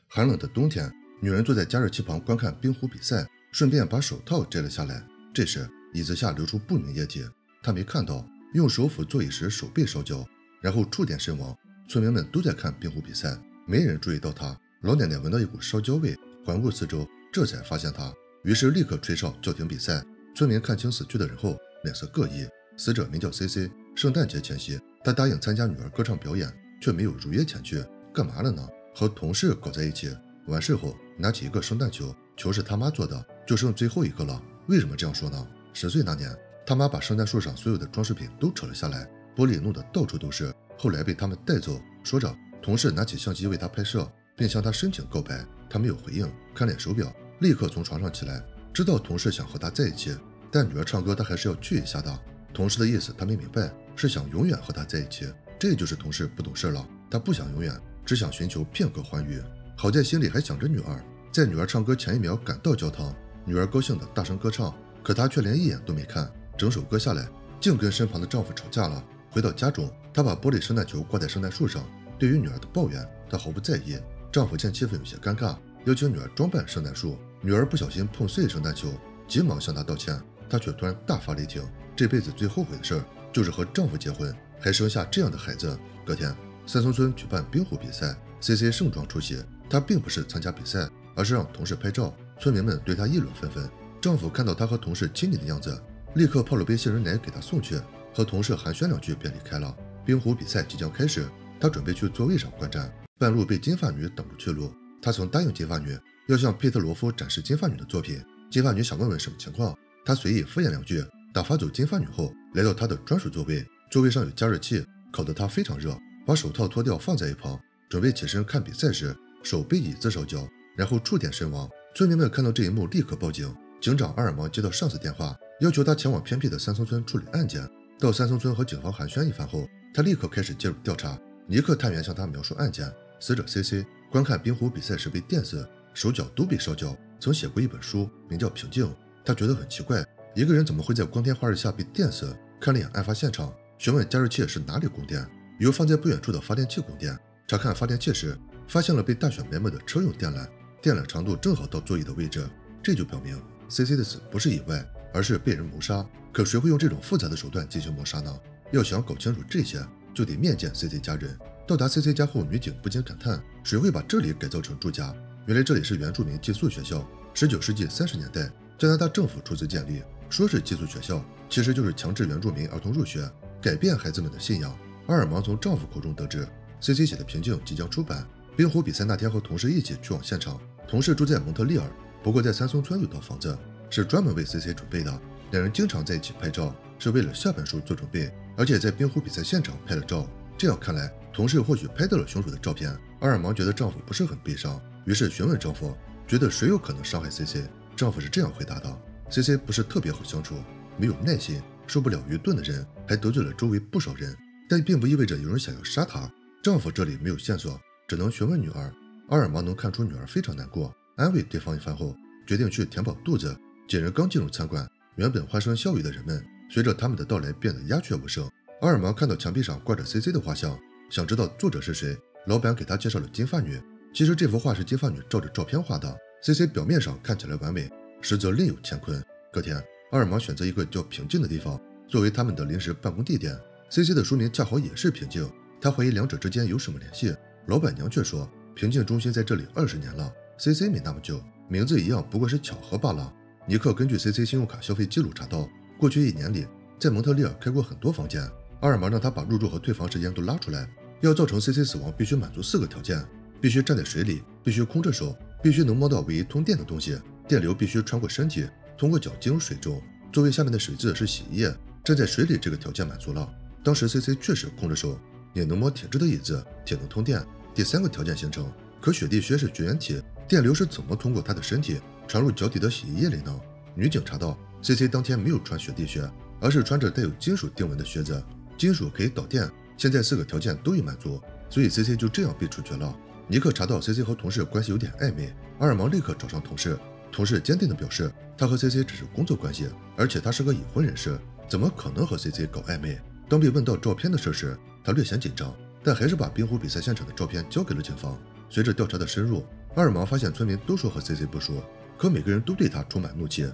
寒冷的冬天，女人坐在加热器旁观看冰壶比赛，顺便把手套摘了下来。这时，椅子下流出不明液体，她没看到，用手扶座椅时手被烧焦，然后触电身亡。村民们都在看冰壶比赛，没人注意到她。老奶奶闻到一股烧焦味，环顾四周，这才发现她，于是立刻吹哨叫停比赛。村民看清死去的人后，脸色各异。死者名叫 CC， 圣诞节前夕，他答应参加女儿歌唱表演，却没有如约前去。干嘛了呢？和同事搞在一起。完事后，拿起一个圣诞球，球是他妈做的，就剩最后一个了。为什么这样说呢？10岁那年，他妈把圣诞树上所有的装饰品都扯了下来，玻璃弄得到处都是，后来被他们带走。说着，同事拿起相机为他拍摄，并向他申请告白。他没有回应，看脸手表，立刻从床上起来，知道同事想和他在一起，但女儿唱歌他还是要去一下的。同事的意思他没明白，是想永远和他在一起。这就是同事不懂事了，他不想永远，只想寻求片刻欢愉。好在心里还想着女儿，在女儿唱歌前一秒赶到教堂，女儿高兴的大声歌唱，可她却连一眼都没看，整首歌下来竟跟身旁的丈夫吵架了。回到家中，她把玻璃圣诞球挂在圣诞树上，对于女儿的抱怨她毫不在意。丈夫见气氛有些尴尬，邀请女儿装扮圣诞树，女儿不小心碰碎圣诞球，急忙向她道歉，她却突然大发雷霆，这辈子最后悔的事就是和丈夫结婚，还生下这样的孩子。隔天，三松村举办冰壶比赛， CC 盛装出席。她并不是参加比赛，而是让同事拍照。村民们对她议论纷纷。丈夫看到她和同事亲昵的样子，立刻泡了杯杏仁奶给她送去，和同事寒暄两句便离开了。冰壶比赛即将开始，她准备去座位上观战，半路被金发女挡住去路。她曾答应金发女要向佩特罗夫展示金发女的作品，金发女想问问什么情况，她随意敷衍两句，打发走金发女后，来到她的专属座位，座位上有加热器，烤得她非常热，把手套脱掉放在一旁，准备起身看比赛时，手被椅子烧焦，然后触电身亡。村民们看到这一幕立刻报警，警长阿尔芒接到上司电话，要求他前往偏僻的三松村处理案件。到三松村和警方寒暄一番后，他立刻开始介入调查。尼克探员向他描述案件，死者 CC 观看冰壶比赛时被电死，手脚都被烧焦，曾写过一本书名叫《平静》。他觉得很奇怪，一个人怎么会在光天化日下被电死？看了眼案发现场，询问加热器是哪里供电，由放在不远处的发电器供电。查看发电器时，发现了被大雪埋没的车用电缆，电缆长度正好到座椅的位置，这就表明 CC 的死不是意外，而是被人谋杀。可谁会用这种复杂的手段进行谋杀呢？要想搞清楚这些，就得面见 CC 家人。到达 CC 家后，女警不禁感叹，谁会把这里改造成住家？原来这里是原住民寄宿学校，19世纪30年代加拿大政府出资建立，说是寄宿学校，其实就是强制原住民儿童入学，改变孩子们的信仰。阿尔芒从丈夫口中得知 CC 写的《平静》即将出版。冰壶比赛那天和同事一起去往现场，同事住在蒙特利尔，不过在三松村有套房子，是专门为 CC 准备的。两人经常在一起拍照，是为了下本书做准备，而且在冰壶比赛现场拍了照。这样看来，同事或许拍到了凶手的照片。阿尔芒觉得丈夫不是很悲伤，于是询问丈夫，觉得谁有可能伤害 CC。丈夫是这样回答的： CC 不是特别好相处，没有耐心，受不了愚钝的人，还得罪了周围不少人，但并不意味着有人想要杀他。丈夫这里没有线索，只能询问女儿。阿尔芒能看出女儿非常难过，安慰对方一番后，决定去填饱肚子。几人刚进入餐馆，原本欢声笑语的人们，随着他们的到来变得鸦雀无声。阿尔芒看到墙壁上挂着 CC 的画像，想知道作者是谁。老板给他介绍了金发女，其实这幅画是金发女照着照片画的。CC 表面上看起来完美，实则另有乾坤。隔天，阿尔芒选择一个叫平静的地方作为他们的临时办公地点。CC 的书名恰好也是平静，他怀疑两者之间有什么联系。老板娘却说，平静中心在这里20年了， CC 没那么久，名字一样不过是巧合罢了。尼克根据 CC 信用卡消费记录查到，过去1年里在蒙特利尔开过很多房间。阿尔芒让他把入住和退房时间都拉出来，要造成 CC 死亡必须满足4个条件：必须站在水里，必须空着手，必须能摸到唯一通电的东西，电流必须穿过身体，通过脚进入水中。座位下面的水渍是洗衣液，站在水里这个条件满足了。当时 CC 确实空着手，也能摸铁质的椅子，铁能通电。第3个条件形成，可雪地靴是绝缘体，电流是怎么通过他的身体传入脚底的洗衣液里呢？女警查到 CC 当天没有穿雪地靴，而是穿着带有金属钉纹的靴子。金属可以导电，现在4个条件都已满足，所以 CC 就这样被处决了。尼克查到 CC 和同事关系有点暧昧，阿尔芒立刻找上同事，同事坚定地表示他和 CC 只是工作关系，而且他是个已婚人士，怎么可能和 CC 搞暧昧？当被问到照片的事时，他略显紧张，但还是把冰壶比赛现场的照片交给了警方。随着调查的深入， 阿尔芒发现村民都说和 CC 不熟，可每个人都对他充满怒气。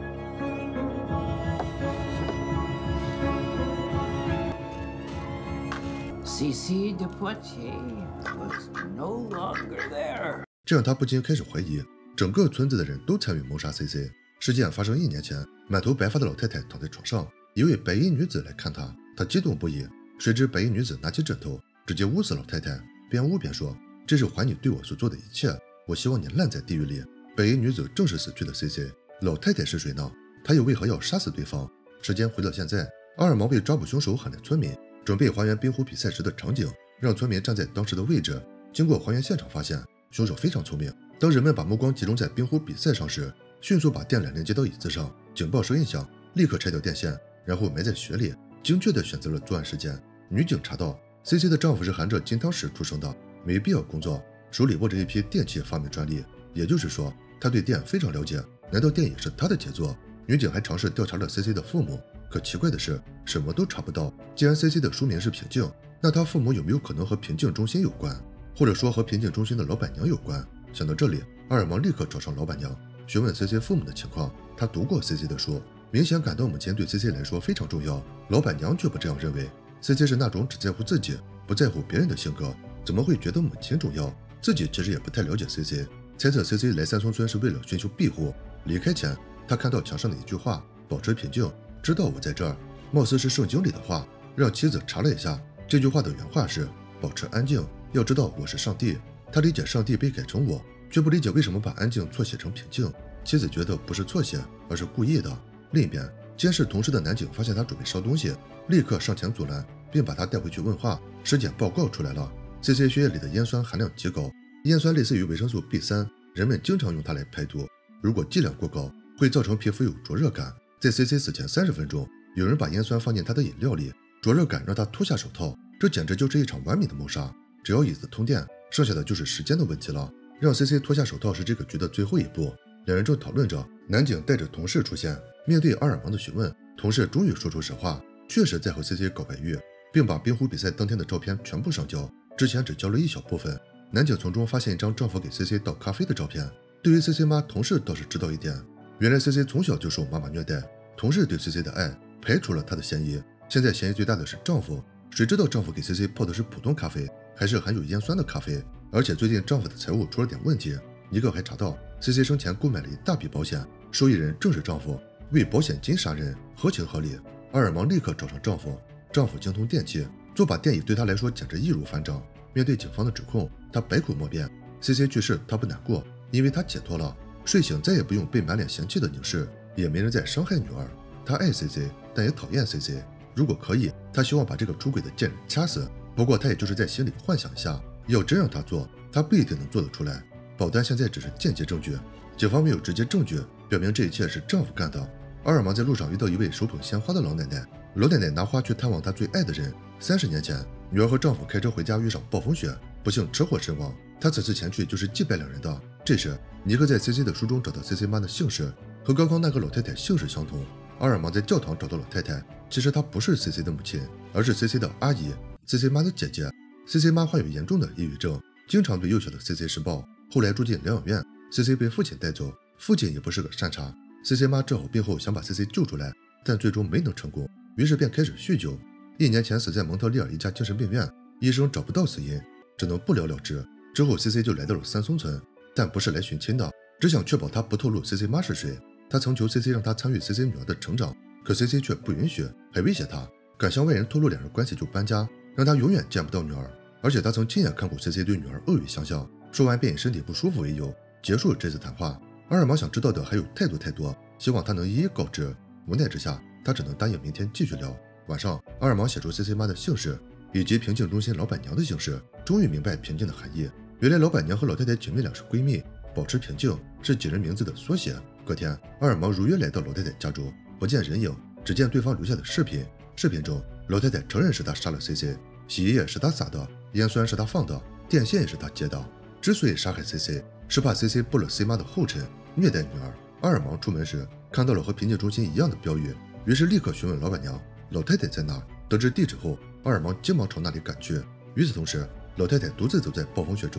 CC de Poitiers was no longer there。 这让他不禁开始怀疑，整个村子的人都参与谋杀 CC。事件发生1年前，满头白发的老太太躺在床上，一位白衣女子来看她，她激动不已。谁知白衣女子拿起枕头，直接捂死老太太，边捂边说：“这是还你对我所做的一切，我希望你烂在地狱里。”白衣女子正是死去的 CC。老太太是谁呢？她又为何要杀死对方？时间回到现在，阿尔芒为抓捕凶手喊来村民，准备还原冰壶比赛时的场景，让村民站在当时的位置。经过还原现场发现，凶手非常聪明。当人们把目光集中在冰壶比赛上时，迅速把电缆连接到椅子上，警报声一响，立刻拆掉电线，然后埋在雪里，精确地选择了作案时间。女警查到 CC 的丈夫是含着金汤匙出生的，没必要工作，手里握着一批电器发明专利，也就是说他对电非常了解。难道电也是他的杰作？女警还尝试调查了 CC 的父母，可奇怪的是什么都查不到。既然 CC 的书名是平静，那他父母有没有可能和平静中心有关，或者说和平静中心的老板娘有关？想到这里，阿尔芒立刻找上老板娘，询问 CC 父母的情况。他读过 CC 的书，明显感到母亲对 CC 来说非常重要。老板娘却不这样认为， CC 是那种只在乎自己不在乎别人的性格，怎么会觉得母亲重要？自己其实也不太了解 CC， 猜测 CC 来三松村是为了寻求庇护。离开前，他看到墙上的一句话：保持平静，知道我在这儿。貌似是圣经里的话，让妻子查了一下，这句话的原话是保持安静，要知道我是上帝。他理解上帝被改成我，却不理解为什么把安静错写成平静。妻子觉得不是错写，而是故意的。另一边，监视同事的男警发现他准备烧东西，立刻上前阻拦，并把他带回去问话。尸检报告出来了， CC 血液里的烟酸含量极高，烟酸类似于维生素 B3， 人们经常用它来排毒。如果剂量过高，会造成皮肤有灼热感。在 CC 死前30分钟，有人把烟酸放进他的饮料里，灼热感让他脱下手套，这简直就是一场完美的谋杀。只要椅子通电，剩下的就是时间的问题了。让 CC 脱下手套是这个局的最后一步。两人正讨论着，男警带着同事出现，面对阿尔芒的询问，同事终于说出实话，确实在和 CC 搞外遇，并把冰壶比赛当天的照片全部上交，之前只交了一小部分。男警从中发现一张丈夫给 CC 倒咖啡的照片。对于 CC 妈，同事倒是知道一点，原来 CC 从小就受妈妈虐待，同事对 CC 的爱排除了她的嫌疑。现在嫌疑最大的是丈夫，谁知道丈夫给 CC 泡的是普通咖啡，还是含有烟酸的咖啡？而且最近丈夫的财务出了点问题，一个还查到 CC 生前购买了一大笔保险，受益人正是丈夫，为保险金杀人，合情合理。阿尔芒立刻找上丈夫，丈夫精通电器，做把电椅对他来说简直易如反掌。面对警方的指控，他百口莫辩。CC 去世他不难过，因为他解脱了，睡醒再也不用被满脸嫌弃的凝视，也没人再伤害女儿。他爱 CC， 但也讨厌 CC。如果可以，他希望把这个出轨的贱人掐死。不过他也就是在心里幻想一下，要真让他做，他不一定能做得出来。保单现在只是间接证据，警方没有直接证据表明这一切是丈夫干的。阿尔芒在路上遇到一位手捧鲜花的老奶奶，老奶奶拿花去探望她最爱的人。30年前，女儿和丈夫开车回家遇上暴风雪，不幸车祸身亡。她此次前去就是祭拜两人的。这时，尼克在 CC 的书中找到 CC 妈的姓氏，和刚刚那个老太太姓氏相同。阿尔芒在教堂找到老太太，其实她不是 CC 的母亲，而是 CC 的阿姨，CC 妈的姐姐。CC 妈患有严重的抑郁症，经常对幼小的 CC 施暴，后来住进疗养院。CC 被父亲带走，父亲也不是个善茬。CC 妈治好病后想把 CC 救出来，但最终没能成功，于是便开始酗酒。1年前死在蒙特利尔一家精神病院，医生找不到死因，只能不了了之。之后 CC 就来到了三松村，但不是来寻亲的，只想确保他不透露 CC 妈是谁。他曾求 CC 让他参与 CC 女儿的成长，可 CC 却不允许，还威胁他，敢向外人透露两人关系就搬家，让他永远见不到女儿。而且他曾亲眼看过 CC 对女儿恶语相向，说完便以身体不舒服为由结束了这次谈话。阿尔芒想知道的还有太多，希望他能一一告知。无奈之下，他只能答应明天继续聊。晚上，阿尔芒写出 CC 妈的姓氏以及平静中心老板娘的姓氏，终于明白平静的含义。原来老板娘和老太太姐妹俩是闺蜜，保持平静是几人名字的缩写。隔天，阿尔芒如约来到老太太家中，不见人影，只见对方留下的视频。视频中，老太太承认是她杀了 CC， 洗衣液是她撒的，烟酸是她放的，电线也是她接的。之所以杀害 CC， 是怕 CC 步了 C 妈的后尘，虐待女儿。阿尔芒出门时看到了和平静中心一样的标语，于是立刻询问老板娘老太太在哪。得知地址后，阿尔芒急忙朝那里赶去。与此同时，老太太独自走在暴风雪中，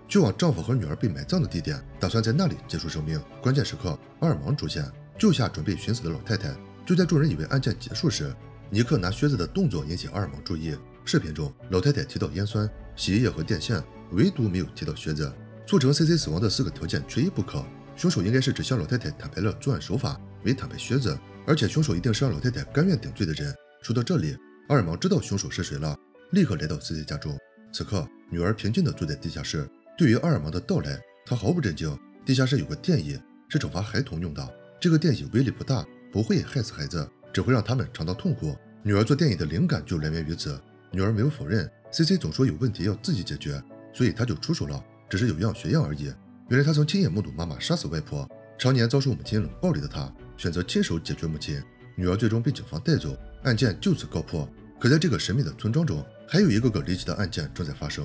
去往丈夫和女儿被埋葬的地点，打算在那里结束生命。关键时刻，阿尔芒出现，救下准备寻死的老太太。就在众人以为案件结束时，尼克拿靴子的动作引起阿尔芒注意。视频中，老太太提到烟酸、洗衣液和电线，唯独没有提到靴子。促成 CC 死亡的4个条件缺一不可。凶手应该是只向老太太坦白了作案手法，没坦白靴子，而且凶手一定是让老太太甘愿顶罪的人。说到这里，阿尔芒知道凶手是谁了，立刻来到 CC 家中。此刻，女儿平静地坐在地下室。对于阿尔芒的到来，她毫不震惊。地下室有个电椅，是惩罚孩童用的。这个电椅威力不大，不会害死孩子，只会让他们尝到痛苦。女儿做电椅的灵感就来源于此。女儿没有否认 CC 总说有问题要自己解决，所以她就出手了，只是有样学样而已。原来她曾亲眼目睹妈妈杀死外婆，常年遭受母亲冷暴力的她，选择亲手解决母亲。女儿最终被警方带走，案件就此告破。可在这个神秘的村庄中，还有一个个离奇的案件正在发生。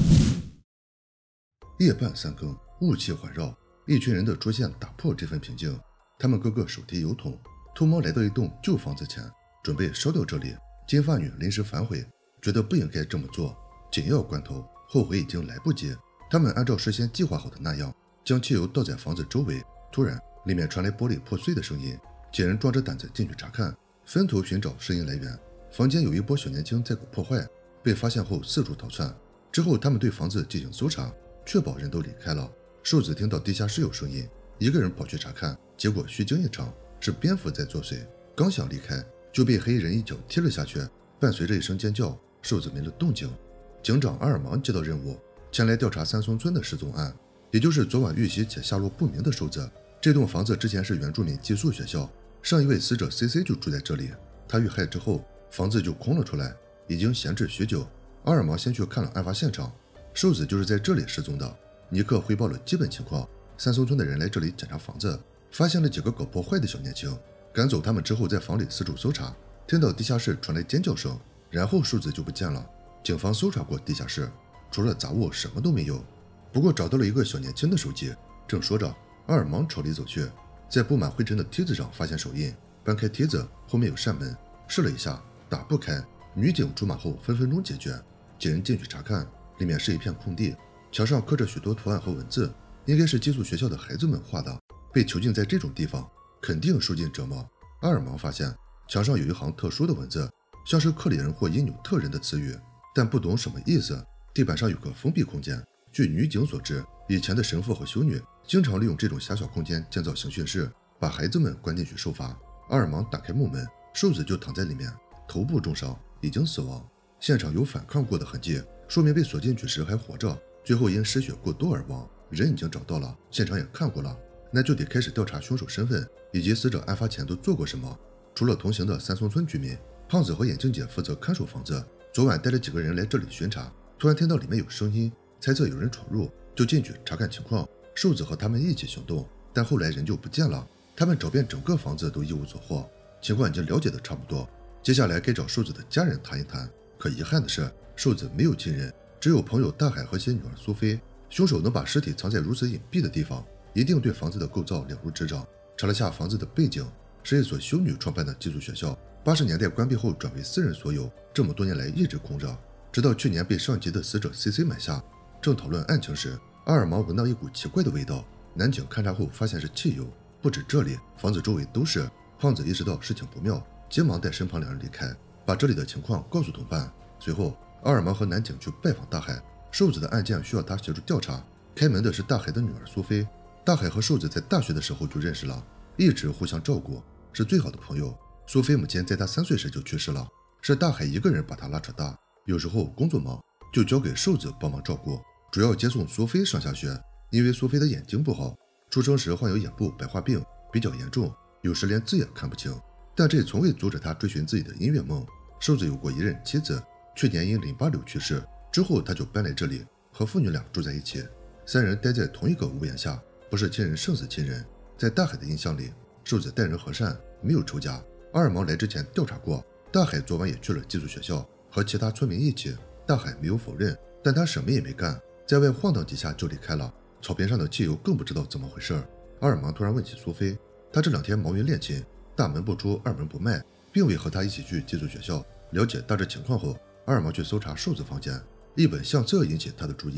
夜半3更，雾气环绕，一群人的出现打破这份平静。他们个个手提油桶，偷摸来到一栋旧房子前，准备烧掉这里。金发女临时反悔，觉得不应该这么做，紧要关头，后悔已经来不及。他们按照事先计划好的那样，将汽油倒在房子周围。突然，里面传来玻璃破碎的声音，几人壮着胆子进去查看，分头寻找声音来源。房间有一波小年轻在搞破坏，被发现后四处逃窜。之后，他们对房子进行搜查，确保人都离开了。瘦子听到地下室有声音，一个人跑去查看，结果虚惊一场，是蝙蝠在作祟。刚想离开，就被黑衣人一脚踢了下去，伴随着一声尖叫，瘦子没了动静。警长阿尔芒接到任务，前来调查三松村的失踪案，也就是昨晚遇袭且下落不明的瘦子。这栋房子之前是原住民寄宿学校，上一位死者 CC 就住在这里。他遇害之后，房子就空了出来，已经闲置许久。阿尔芒先去看了案发现场，瘦子就是在这里失踪的。尼克汇报了基本情况，三松村的人来这里检查房子，发现了几个搞破坏的小年轻。赶走他们之后，在房里四处搜查，听到地下室传来尖叫声，然后瘦子就不见了。警方搜查过地下室，除了杂物什么都没有，不过找到了一个小年轻的手机。正说着，阿尔芒朝里走去，在布满灰尘的梯子上发现手印，搬开梯子，后面有扇门，试了一下，打不开。女警出马后分分钟解决。几人进去查看，里面是一片空地，墙上刻着许多图案和文字，应该是寄宿学校的孩子们画的。被囚禁在这种地方，肯定受尽折磨。阿尔芒发现墙上有一行特殊的文字，像是克里人或因纽特人的词语，但不懂什么意思。地板上有个封闭空间，据女警所知，以前的神父和修女经常利用这种狭小空间建造刑讯室，把孩子们关进去受罚。阿尔芒打开木门，瘦子就躺在里面，头部重伤，已经死亡。现场有反抗过的痕迹，说明被锁进去时还活着，最后因失血过多而亡。人已经找到了，现场也看过了，那就得开始调查凶手身份以及死者案发前都做过什么。除了同行的三松村居民，胖子和眼镜姐负责看守房子，昨晚带了几个人来这里巡查，突然听到里面有声音，猜测有人闯入，就进去查看情况。瘦子和他们一起行动，但后来人就不见了。他们找遍整个房子都一无所获，情况已经了解的差不多，接下来该找瘦子的家人谈一谈。可遗憾的是，瘦子没有亲人，只有朋友大海和其女儿苏菲。凶手能把尸体藏在如此隐蔽的地方，一定对房子的构造了如指掌。查了下房子的背景，是一所修女创办的寄宿学校，80年代关闭后转为私人所有，这么多年来一直空着，直到去年被上级的死者 CC 买下。正讨论案情时，阿尔芒闻到一股奇怪的味道，男警勘察后发现是汽油，不止这里，房子周围都是。胖子意识到事情不妙，急忙带身旁两人离开，把这里的情况告诉同伴。随后，阿尔芒和男警去拜访大海，瘦子的案件需要他协助调查。开门的是大海的女儿苏菲。大海和瘦子在大学的时候就认识了，一直互相照顾，是最好的朋友。苏菲母亲在他3岁时就去世了，是大海一个人把他拉扯大，有时候工作忙就交给瘦子帮忙照顾，主要接送苏菲上下学。因为苏菲的眼睛不好，出生时患有眼部白化病，比较严重，有时连字也看不清，但这从未阻止他追寻自己的音乐梦。瘦子有过一任妻子，去年因淋巴瘤去世，之后他就搬来这里，和父女俩住在一起，3人待在同一个屋檐下，不是亲人胜似亲人。在大海的印象里，瘦子待人和善，没有仇家。阿尔芒来之前调查过，大海昨晚也去了寄宿学校，和其他村民一起。大海没有否认，但他什么也没干，在外晃荡几下就离开了。草坪上的汽油更不知道怎么回事。阿尔芒突然问起苏菲，他这2天忙于练琴，大门不出二门不迈，并未和他一起去寄宿学校。了解大致情况后，阿尔芒去搜查瘦子房间，一本相册引起他的注意，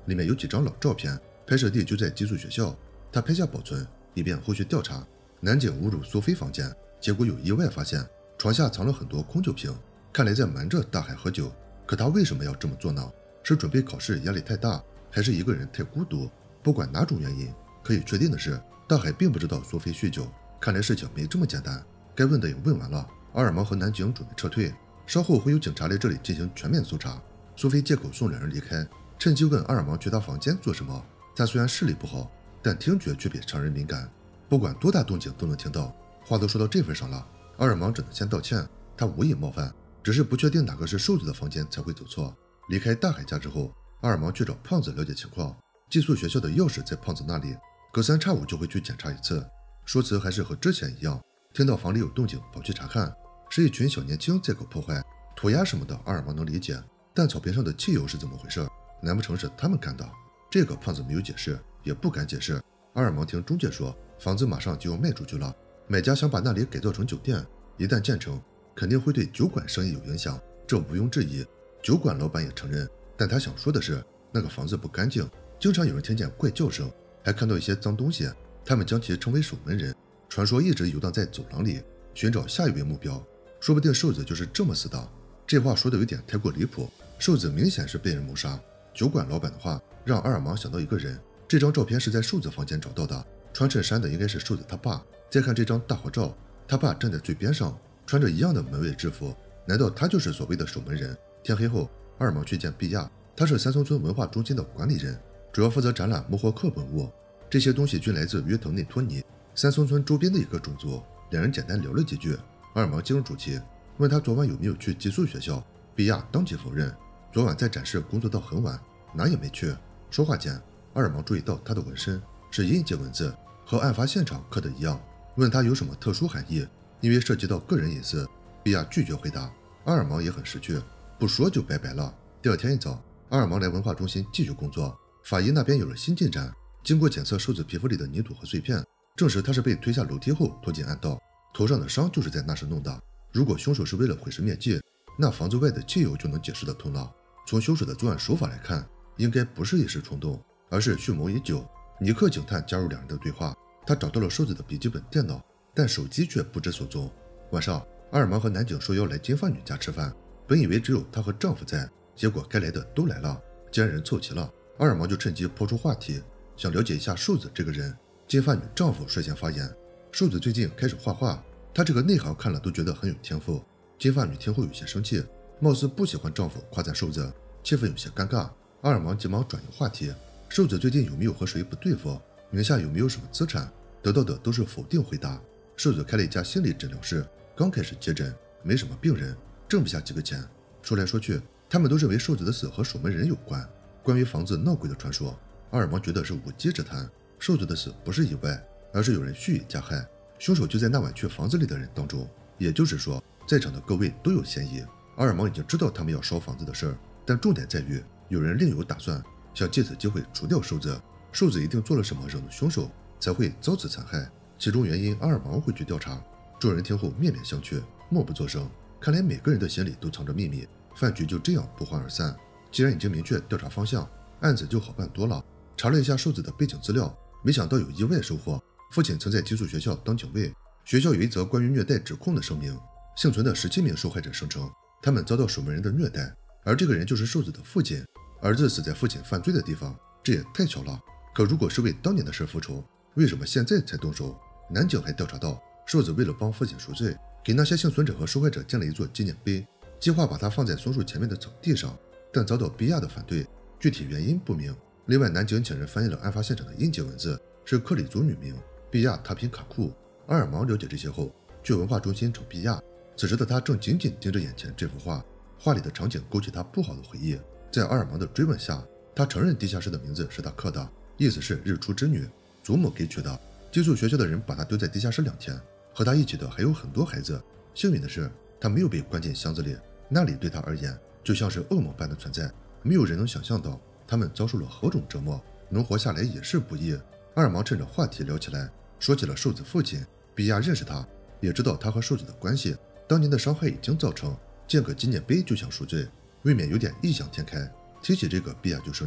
里面有几张老照片，拍摄地就在寄宿学校，他拍下保存，以便后续调查。男警误入苏菲房间，结果有意外发现床下藏了很多空酒瓶，看来在瞒着大海喝酒。可他为什么要这么做呢？是准备考试压力太大，还是一个人太孤独？不管哪种原因，可以确定的是，大海并不知道苏菲酗酒。看来事情没这么简单。该问的也问完了，阿尔芒和男警准备撤退，稍后会有警察来这里进行全面搜查。苏菲借口送两人离开，趁机问阿尔芒去他房间做什么。他虽然视力不好，但听觉却比常人敏感，不管多大动静都能听到。话都说到这份上了，阿尔芒只能先道歉，他无意冒犯，只是不确定哪个是瘦子的房间才会走错。离开大海家之后，阿尔芒去找胖子了解情况。寄宿学校的钥匙在胖子那里，隔三差五就会去检查一次。说辞还是和之前一样，听到房里有动静跑去查看，是一群小年轻在搞破坏，涂鸦什么的阿尔芒能理解，但草坪上的汽油是怎么回事？难不成是他们干的？这个胖子没有解释，也不敢解释。阿尔芒听中介说，房子马上就要卖出去了，买家想把那里改造成酒店，一旦建成，肯定会对酒馆生意有影响，这毋庸置疑。酒馆老板也承认，但他想说的是，那个房子不干净，经常有人听见怪叫声，还看到一些脏东西，他们将其称为守门人，传说一直游荡在走廊里，寻找下一位目标，说不定瘦子就是这么死的。这话说的有点太过离谱，瘦子明显是被人谋杀。酒馆老板的话让阿尔芒想到一个人，这张照片是在瘦子房间找到的，穿衬衫的应该是瘦子他爸。再看这张大合照，他爸站在最边上，穿着一样的门卫制服，难道他就是所谓的守门人？天黑后，阿尔芒去见毕亚，他是三松村文化中心的管理人，主要负责展览莫霍克文物，这些东西均来自约腾内托尼，三松村周边的一个种族。两人简单聊了几句，阿尔芒进入主题，问他昨晚有没有去寄宿学校。毕亚当即否认，昨晚在展示工作到很晚，哪也没去。说话间，阿尔芒注意到他的纹身是音节文字，和案发现场刻的一样，问他有什么特殊含义，因为涉及到个人隐私，毕亚拒绝回答。阿尔芒也很识趣，不说就拜拜了。第二天一早，阿尔芒来文化中心继续工作，法医那边有了新进展，经过检测瘦子皮肤里的泥土和碎片，证实他是被推下楼梯后拖进暗道，头上的伤就是在那时弄的。如果凶手是为了毁尸灭迹，那房子外的汽油就能解释得通了。从凶手的作案手法来看，应该不是一时冲动，而是蓄谋已久。尼克警探加入两人的对话，他找到了瘦子的笔记本电脑，但手机却不知所踪。晚上，阿尔芒和男警受邀来金发女家吃饭，本以为只有她和丈夫在，结果该来的都来了。既然人凑齐了，阿尔芒就趁机抛出话题，想了解一下瘦子这个人。金发女丈夫率先发言，瘦子最近开始画画，他这个内行看了都觉得很有天赋。金发女听后有些生气，貌似不喜欢丈夫夸赞瘦子，气氛有些尴尬。阿尔芒急忙转移话题，瘦子最近有没有和谁不对付，名下有没有什么资产，得到的都是否定回答。瘦子开了一家心理诊疗室，刚开始接诊，没什么病人，挣不下几个钱。说来说去，他们都认为瘦子的死和守门人有关。关于房子闹鬼的传说，阿尔芒觉得是无稽之谈。瘦子的死不是意外，而是有人蓄意加害，凶手就在那晚去房子里的人当中，也就是说，在场的各位都有嫌疑。阿尔芒已经知道他们要烧房子的事儿，但重点在于有人另有打算，想借此机会除掉瘦子。瘦子一定做了什么惹怒凶手，才会遭此残害，其中原因阿尔芒会去调查。众人听后面面相觑，默不作声。看来每个人的心里都藏着秘密，饭局就这样不欢而散。既然已经明确调查方向，案子就好办多了。查了一下瘦子的背景资料，没想到有意外收获。父亲曾在寄宿学校当警卫，学校有一则关于虐待指控的声明，幸存的17名受害者声称他们遭到守门人的虐待，而这个人就是瘦子的父亲。儿子死在父亲犯罪的地方，这也太巧了。可如果是为当年的事复仇，为什么现在才动手？男警还调查到，瘦子为了帮父亲赎罪，给那些幸存者和受害者建了一座纪念碑，计划把它放在松树前面的草地上，但遭到比亚的反对，具体原因不明。另外，男警请人翻译了案发现场的音节文字，是克里族女名比亚塔品卡库。阿尔芒了解这些后，去文化中心找比亚。此时的他正紧紧盯着眼前这幅画，画里的场景勾起他不好的回忆。在阿尔芒的追问下，他承认地下室的名字是他刻的，意思是日出之女，祖母给取的。寄宿学校的人把他丢在地下室2天，和他一起的还有很多孩子。幸运的是，他没有被关进箱子里，那里对他而言就像是噩梦般的存在。没有人能想象到他们遭受了何种折磨，能活下来也是不易。阿尔芒趁着话题聊起来，说起了瘦子父亲。比亚认识他，也知道他和瘦子的关系，当年的伤害已经造成，建个纪念碑就想赎罪，未免有点异想天开。提起这个，比亚就生气，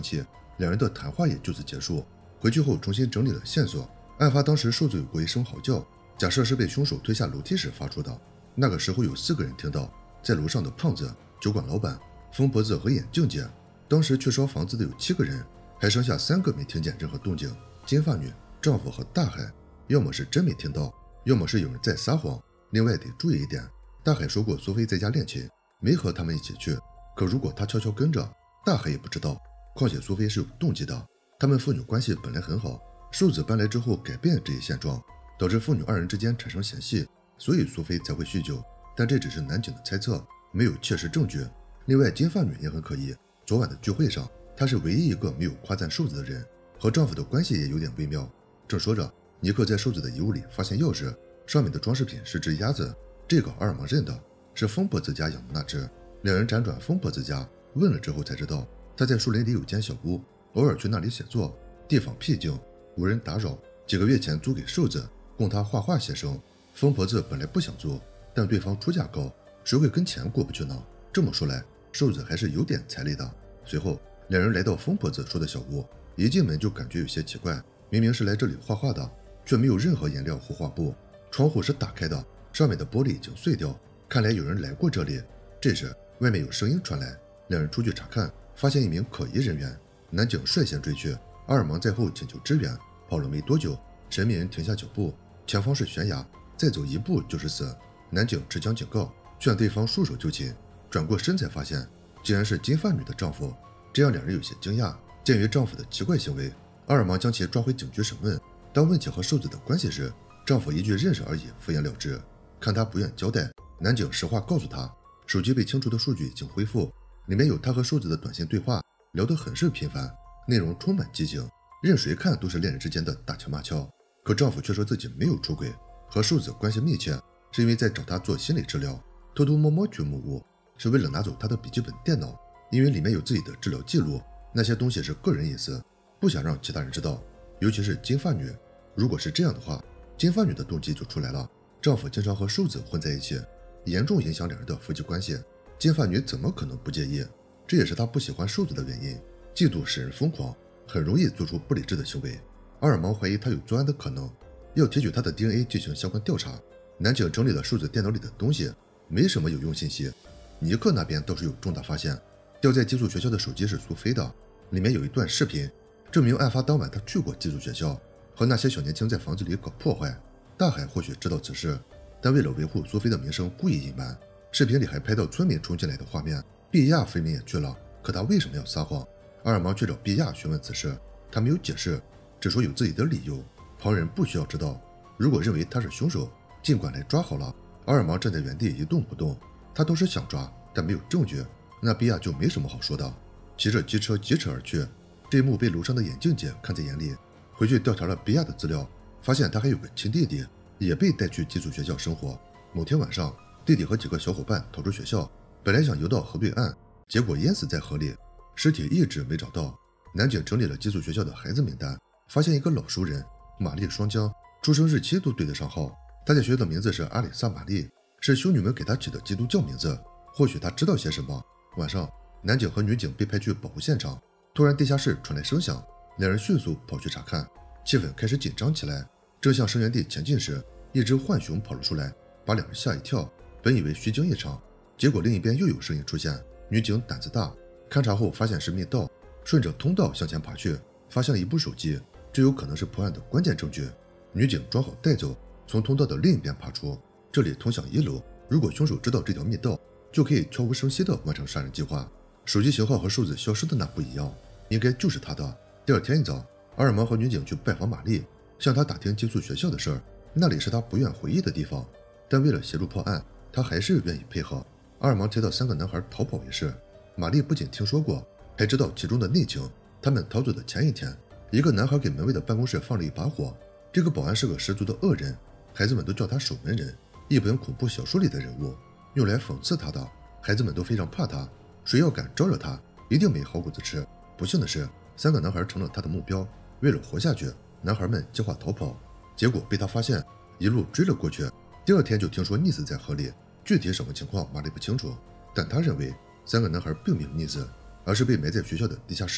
两人的谈话也就此结束。回去后重新整理了线索，案发当时瘦子有过一声嚎叫，假设是被凶手推下楼梯时发出的。那个时候有4个人听到，在楼上的胖子、酒馆老板、疯婆子和眼镜姐。当时去烧房子的有7个人，还剩下3个没听见任何动静，金发女、丈夫和大海，要么是真没听到，要么是有人在撒谎。另外得注意一点，大海说过苏菲在家练琴，没和他们一起去，可如果他悄悄跟着，大海也不知道。况且苏菲是有动机的，他们父女关系本来很好，瘦子搬来之后改变这一现状，导致父女2人之间产生嫌隙，所以苏菲才会酗酒。但这只是男警的猜测，没有切实证据。另外金发女也很可疑，昨晚的聚会上她是唯一一个没有夸赞瘦子的人，和丈夫的关系也有点微妙。正说着，尼克在瘦子的遗物里发现钥匙，上面的装饰品是只鸭子，这个阿尔芒认的，是疯婆子家养的那只。两人辗转疯婆子家，问了之后才知道，他在树林里有间小屋，偶尔去那里写作，地方僻静，无人打扰。几个月前租给瘦子，供他画画写生。疯婆子本来不想租，但对方出价高，谁会跟钱过不去呢？这么说来，瘦子还是有点财力的。随后两人来到疯婆子说的小屋，一进门就感觉有些奇怪，明明是来这里画画的，却没有任何颜料或画布，窗户是打开的，上面的玻璃已经碎掉，看来有人来过这里。这时外面有声音传来，两人出去查看，发现一名可疑人员。男警率先追去，阿尔芒在后请求支援。跑了没多久，神秘人停下脚步，前方是悬崖，再走1步就是死。男警持枪警告，劝对方束手就擒，转过身才发现竟然是金发女的丈夫，这让两人有些惊讶。鉴于丈夫的奇怪行为，阿尔芒将其抓回警局审问。当问起和瘦子的关系时，丈夫一句认识而已，敷衍了之。看他不愿交代，男警实话告诉他，手机被清除的数据已经恢复，里面有他和瘦子的短信对话，聊得很是频繁，内容充满激情，任谁看都是恋人之间的打情骂俏。可丈夫却说自己没有出轨，和瘦子关系密切是因为在找他做心理治疗，偷偷摸摸去木屋是为了拿走他的笔记本电脑，因为里面有自己的治疗记录，那些东西是个人隐私，不想让其他人知道，尤其是金发女。如果是这样的话，金发女的动机就出来了，丈夫经常和瘦子混在一起，严重影响两人的夫妻关系，金发女怎么可能不介意？这也是她不喜欢瘦子的原因。嫉妒使人疯狂，很容易做出不理智的行为。阿尔芒怀疑他有作案的可能，要提取他的 DNA 进行相关调查。男警整理了瘦子电脑里的东西，没什么有用信息。尼克那边倒是有重大发现，掉在寄宿学校的手机是苏菲的，里面有一段视频，证明案发当晚他去过寄宿学校，和那些小年轻在房子里搞破坏。大海或许知道此事，但为了维护苏菲的名声，故意隐瞒。视频里还拍到村民冲进来的画面，毕亚分明也去了，可他为什么要撒谎？阿尔芒去找毕亚询问此事，他没有解释，只说有自己的理由，旁人不需要知道。如果认为他是凶手，尽管来抓好了。阿尔芒站在原地一动不动，他倒是想抓，但没有证据，那毕亚就没什么好说的。骑着机车疾驰而去，这一幕被楼上的眼镜姐看在眼里，回去调查了毕亚的资料，发现他还有个亲弟弟，也被带去寄宿学校生活。某天晚上，弟弟和几个小伙伴逃出学校，本来想游到河对岸，结果淹死在河里，尸体一直没找到。男警整理了寄宿学校的孩子名单，发现一个老熟人，玛丽双江，出生日期都对得上号。他在学校的名字是阿里萨玛丽，是修女们给他起的基督教名字，或许他知道些什么。晚上，男警和女警被派去保护现场，突然地下室传来声响，两人迅速跑去查看，气氛开始紧张起来。正向声源地前进时，一只浣熊跑了出来，把两人吓一跳，本以为虚惊一场，结果另一边又有声音出现。女警胆子大，勘察后发现是密道，顺着通道向前爬去，发现了一部手机，这有可能是破案的关键证据。女警装好带走，从通道的另一边爬出，这里通向1楼，如果凶手知道这条密道，就可以悄无声息地完成杀人计划。手机型号和瘦子消失的那不一样，应该就是他的。第二天一早，阿尔芒和女警去拜访玛丽，向她打听寄宿学校的事儿，那里是他不愿回忆的地方，但为了协助破案，他还是愿意配合。阿尔芒猜到3个男孩逃跑一事，玛丽不仅听说过，还知道其中的内情。他们逃走的前一天，一个男孩给门卫的办公室放了一把火，这个保安是个十足的恶人，孩子们都叫他守门人，一本恐怖小说里的人物，用来讽刺他的。孩子们都非常怕他，谁要敢招惹他，一定没好果子吃。不幸的是，3个男孩成了他的目标，为了活下去，男孩们计划逃跑，结果被他发现，一路追了过去。第二天就听说溺死在河里，具体什么情况玛丽不清楚，但他认为3个男孩并没有溺死，而是被埋在学校的地下室，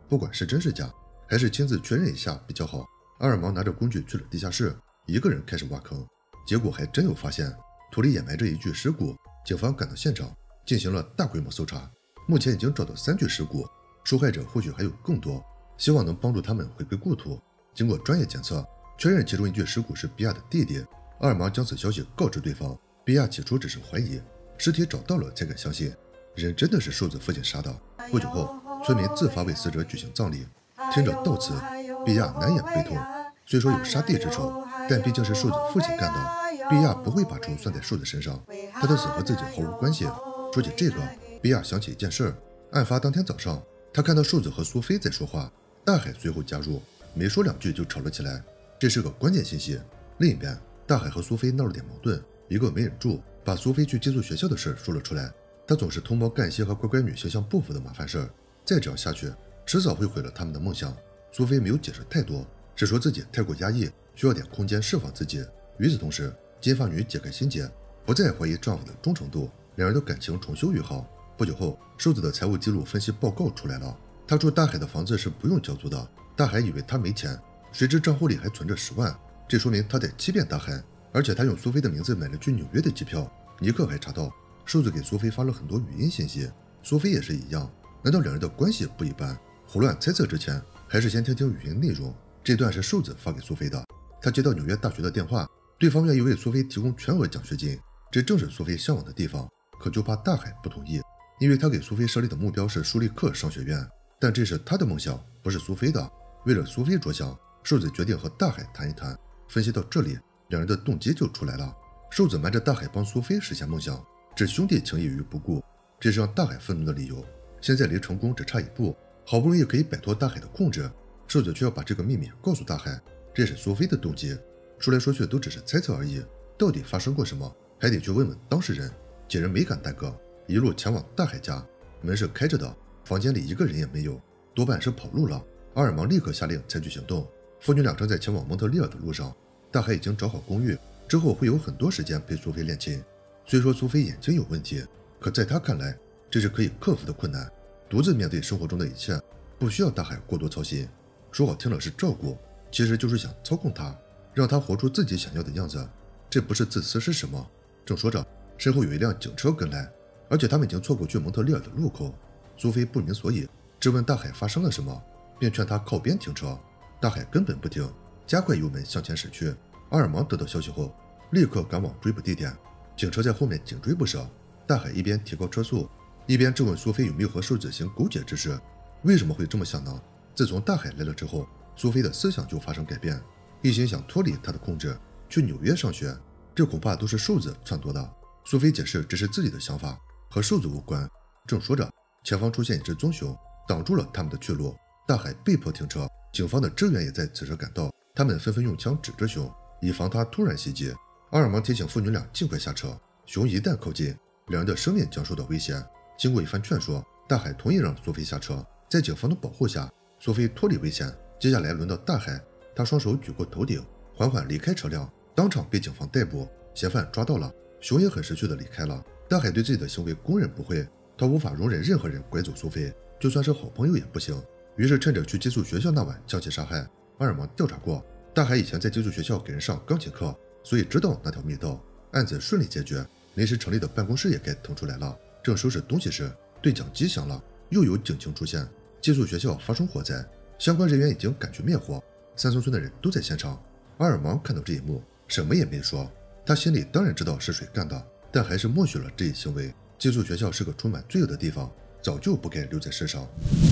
不管是真是假，还是亲自确认一下比较好。阿尔芒拿着工具去了地下室，一个人开始挖坑，结果还真有发现，土里掩埋着一具尸骨。警方赶到现场，进行了大规模搜查，目前已经找到3具尸骨，受害者或许还有更多，希望能帮助他们回归故土。经过专业检测，确认其中一具尸骨是比亚的弟弟。阿尔芒将此消息告知对方，比亚起初只是怀疑，尸体找到了才敢相信，人真的是瘦子父亲杀的。不久后，村民自发为死者举行葬礼。听着悼词，比亚难掩悲痛。虽说有杀弟之仇，但毕竟是瘦子父亲干的，比亚不会把仇算在瘦子身上，他的死和自己毫无关系。说起这个，比亚想起一件事，案发当天早上，他看到瘦子和苏菲在说话，大海随后加入，没说2句就吵了起来，这是个关键信息。另一边，大海和苏菲闹了点矛盾，一个没忍住，把苏菲去寄宿学校的事说了出来。他总是通谋干一些和乖乖女形象不符的麻烦事，再这样下去，迟早会毁了他们的梦想。苏菲没有解释太多，只说自己太过压抑，需要点空间释放自己。与此同时，金发女解开心结，不再怀疑丈夫的忠诚度，两人的感情重修于好。不久后，瘦子的财务记录分析报告出来了，他住大海的房子是不用交租的。大海以为他没钱，谁知账户里还存着10万，这说明他在欺骗大海。而且他用苏菲的名字买了去纽约的机票。尼克还查到，瘦子给苏菲发了很多语音信息，苏菲也是一样。难道两人的关系不一般？胡乱猜测之前，还是先听听语音内容。这段是瘦子发给苏菲的，他接到纽约大学的电话，对方愿意为苏菲提供全额奖学金，这正是苏菲向往的地方。可就怕大海不同意，因为他给苏菲设立的目标是舒利克商学院，但这是他的梦想，不是苏菲的。为了苏菲着想，瘦子决定和大海谈一谈。分析到这里，两人的动机就出来了。瘦子瞒着大海帮苏菲实现梦想，置兄弟情谊于不顾，这是让大海愤怒的理由。现在离成功只差一步，好不容易可以摆脱大海的控制，瘦子却要把这个秘密告诉大海，这是苏菲的动机。说来说去都只是猜测而已，到底发生过什么，还得去问问当事人。几人没敢耽搁，一路前往大海家。门是开着的，房间里一个人也没有，多半是跑路了。阿尔芒立刻下令采取行动。父女俩正在前往蒙特利尔的路上，大海已经找好公寓，之后会有很多时间陪苏菲练琴。虽说苏菲眼睛有问题，可在他看来，这是可以克服的困难。独自面对生活中的一切，不需要大海过多操心。说好听了是照顾，其实就是想操控他，让他活出自己想要的样子。这不是自私是什么？正说着，身后有一辆警车跟来，而且他们已经错过去蒙特利尔的路口。苏菲不明所以，质问大海发生了什么，并劝他靠边停车。大海根本不听，加快油门向前驶去。阿尔芒得到消息后，立刻赶往追捕地点，警车在后面紧追不舍。大海一边提高车速，一边质问苏菲有没有和瘦子行苟且之事。为什么会这么想呢？自从大海来了之后，苏菲的思想就发生改变，一心想脱离他的控制，去纽约上学。这恐怕都是瘦子撺掇的。苏菲解释这是自己的想法，和瘦子无关。正说着，前方出现一只棕熊，挡住了他们的去路。大海被迫停车，警方的支援也在此时赶到，他们纷纷用枪指着熊，以防他突然袭击。阿尔芒提醒父女俩尽快下车，熊一旦靠近，两人的生命将受到威胁。经过一番劝说，大海同意让苏菲下车。在警方的保护下，苏菲脱离危险。接下来轮到大海，他双手举过头顶，缓缓离开车辆，当场被警方逮捕。嫌犯抓到了，熊也很识趣的离开了。大海对自己的行为供认不讳，他无法容忍任何人拐走苏菲，就算是好朋友也不行。于是趁着去寄宿学校那晚将其杀害。阿尔芒调查过，大海以前在寄宿学校给人上钢琴课，所以知道那条密道。案子顺利解决，临时成立的办公室也该腾出来了。正收拾东西时，对讲机响了，又有警情出现，寄宿学校发生火灾，相关人员已经赶去灭火，三松村的人都在现场。阿尔芒看到这一幕，什么也没说，他心里当然知道是谁干的，但还是默许了这一行为。寄宿学校是个充满罪恶的地方，早就不该留在世上。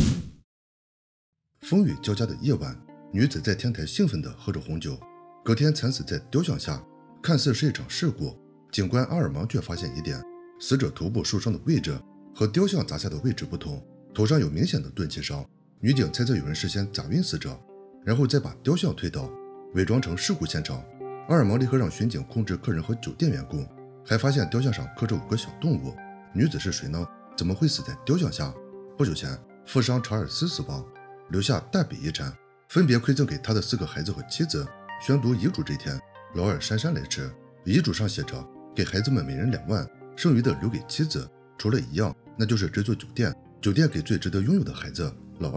风雨交加的夜晚，女子在天台兴奋地喝着红酒，隔天惨死在雕像下，看似是一场事故。警官阿尔芒却发现一点，死者头部受伤的位置和雕像砸下的位置不同，头上有明显的钝器伤。女警猜测有人事先砸晕死者，然后再把雕像推倒，伪装成事故现场。阿尔芒立刻让巡警控制客人和酒店员工，还发现雕像上刻着5个小动物。女子是谁呢？怎么会死在雕像下？不久前，富商查尔斯死亡，留下大笔遗产，分别馈赠给他的4个孩子和妻子。宣读遗嘱这天，老二姗姗来迟。遗嘱上写着，给孩子们每人2万，剩余的留给妻子，除了一样，那就是这座酒店。酒店给最值得拥有的孩子老二，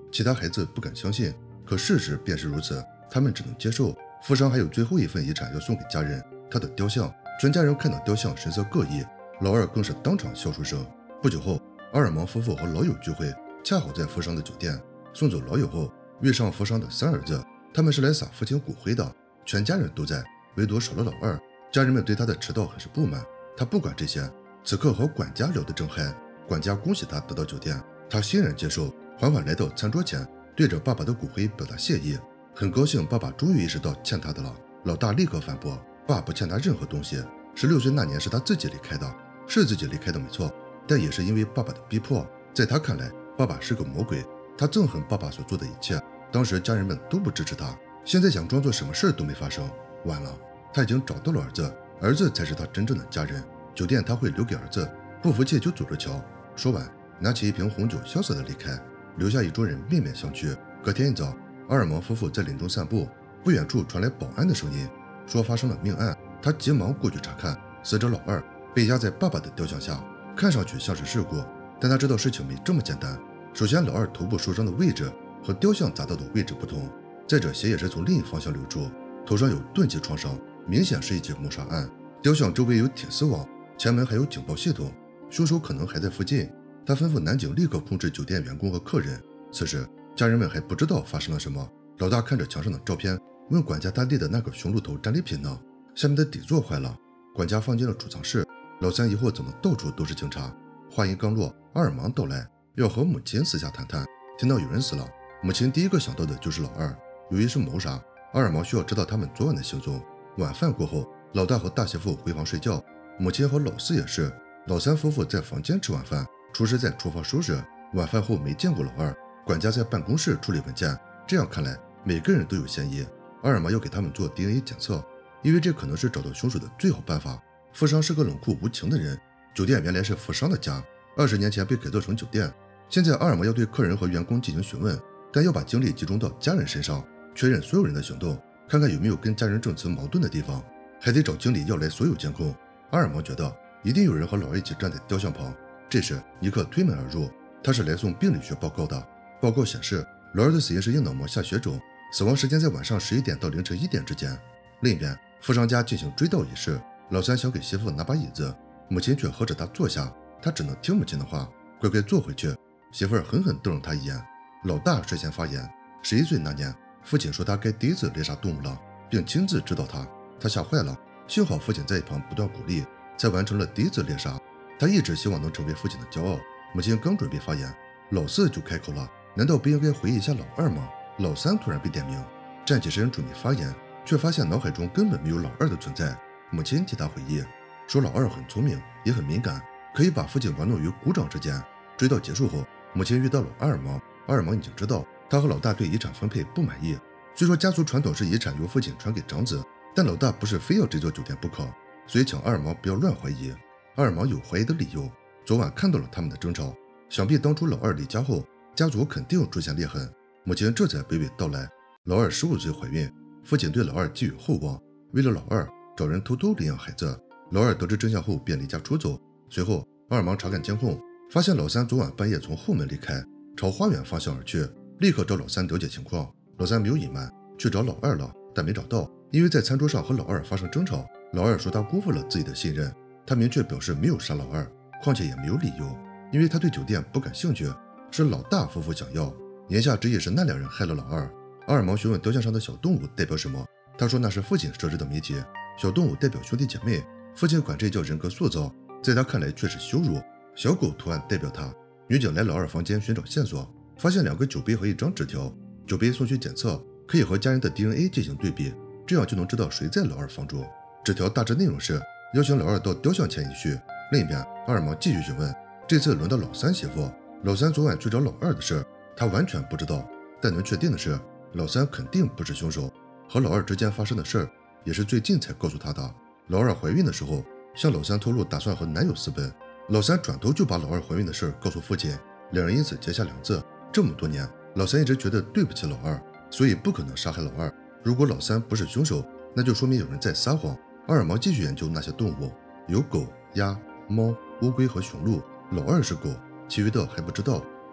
其他孩子不敢相信，可事实便是如此，他们只能接受。富商还有最后一份遗产要送给家人，他的雕像。全家人看到雕像神色各异，老二更是当场笑出声。不久后，阿尔芒夫妇和老友聚会，恰好在富商的酒店。送走老友后，遇上富商的3儿子，他们是来撒父亲骨灰的，全家人都在，唯独少了老二。家人们对他的迟到很是不满，他不管这些，此刻和管家聊得正嗨。管家恭喜他得到酒店，他欣然接受，缓缓来到餐桌前，对着爸爸的骨灰表达谢意，很高兴爸爸终于意识到欠他的了。老大立刻反驳，爸不欠他任何东西，16岁那年是他自己离开的，是自己离开的没错，但也是因为爸爸的逼迫。在他看来，爸爸是个魔鬼，他憎恨爸爸所做的一切。当时家人们都不支持他，现在想装作什么事都没发生，晚了，他已经找到了儿子，儿子才是他真正的家人。酒店他会留给儿子，不服气就走着瞧。说完，拿起一瓶红酒潇洒的离开，留下一桌人面面相觑。隔天一早，阿尔芒夫妇在林中散步，不远处传来保安的声音，说发生了命案。他急忙过去查看，死者老二被压在爸爸的雕像下，看上去像是事故，但他知道事情没这么简单。首先，老二头部受伤的位置和雕像砸到的位置不同，再者血也是从另一方向流出，头上有钝器创伤，明显是一起谋杀案。雕像周围有铁丝网，前门还有警报系统，凶手可能还在附近。他吩咐男警立刻控制酒店员工和客人。此时家人们还不知道发生了什么。老大看着墙上的照片，问管家他立的那个熊鹿头战利品呢？下面的底座坏了，管家放进了储藏室。老三以后怎么到处都是警察？话音刚落，阿尔芒到来，要和母亲私下谈谈。听到有人死了，母亲第一个想到的就是老二。由于是谋杀，阿尔芒需要知道他们昨晚的行踪。晚饭过后，老大和大媳妇回房睡觉，母亲和老四也是。老三夫妇在房间吃晚饭，厨师在厨房收拾。晚饭后没见过老二，管家在办公室处理文件。这样看来，每个人都有嫌疑。阿尔芒要给他们做 DNA 检测，因为这可能是找到凶手的最好办法。富商是个冷酷无情的人，酒店原来是富商的家，20年前被改造成酒店。现在阿尔芒要对客人和员工进行询问，但要把精力集中到家人身上，确认所有人的行动，看看有没有跟家人证词矛盾的地方，还得找经理要来所有监控。阿尔芒觉得一定有人和老二一起站在雕像旁。这时尼克推门而入，他是来送病理学报告的。报告显示，老二的死因是硬脑膜下血肿，死亡时间在晚上11点到凌晨1点之间。另一边，富商家进行追悼仪式，老三想给媳妇拿把椅子，母亲却喝着他坐下，他只能听母亲的话，乖乖坐回去。媳妇儿狠狠瞪了他一眼。老大率先发言，11岁那年，父亲说他该第一次猎杀动物了，并亲自指导他，他吓坏了。幸好父亲在一旁不断鼓励，才完成了第一次猎杀。他一直希望能成为父亲的骄傲。母亲刚准备发言，老四就开口了，难道不应该回忆一下老二吗？老三突然被点名，站起身准备发言，却发现脑海中根本没有老二的存在。母亲替他回忆，说老二很聪明，也很敏感，可以把父亲玩弄于股掌之间。追悼结束后，母亲遇到了阿尔芒，阿尔芒已经知道他和老大对遗产分配不满意。虽说家族传统是遗产由父亲传给长子，但老大不是非要这座酒店不可，所以请阿尔芒不要乱怀疑。阿尔芒有怀疑的理由，昨晚看到了他们的争吵，想必当初老二离家后，家族肯定出现裂痕。母亲这才娓娓道来，老二15岁怀孕，父亲对老二寄予厚望，为了老二找人偷偷领养孩子。老二得知真相后便离家出走。随后阿尔芒查看监控，发现老三昨晚半夜从后门离开，朝花园方向而去，立刻找老三了解情况。老三没有隐瞒，去找老二了，但没找到，因为在餐桌上和老二发生争吵。老二说他辜负了自己的信任，他明确表示没有杀老二，况且也没有理由，因为他对酒店不感兴趣，是老大夫妇想要。言下之意是那两人害了老二。阿尔芒询问雕像上的小动物代表什么，他说那是父亲设置的谜题，小动物代表兄弟姐妹，父亲管这叫人格塑造，在他看来却是羞辱。小狗图案代表他。女警来老二房间寻找线索，发现2个酒杯和一张纸条，酒杯送去检测，可以和家人的 DNA 进行对比，这样就能知道谁在老二房中。纸条大致内容是邀请老二到雕像前一叙。另一边，阿尔芒继续询问，这次轮到老三媳妇。老三昨晚去找老二的事，他完全不知道，但能确定的是，老三肯定不是凶手。和老二之间发生的事也是最近才告诉他的。老二怀孕的时候，向老三透露打算和男友私奔，老三转头就把老二怀孕的事告诉父亲，两人因此结下梁子。这么多年，老三一直觉得对不起老二，所以不可能杀害老二。如果老三不是凶手，那就说明有人在撒谎。阿尔芒继续研究那些动物，有狗、鸭、猫、乌龟和雄鹿，老二是狗，其余的还不知道。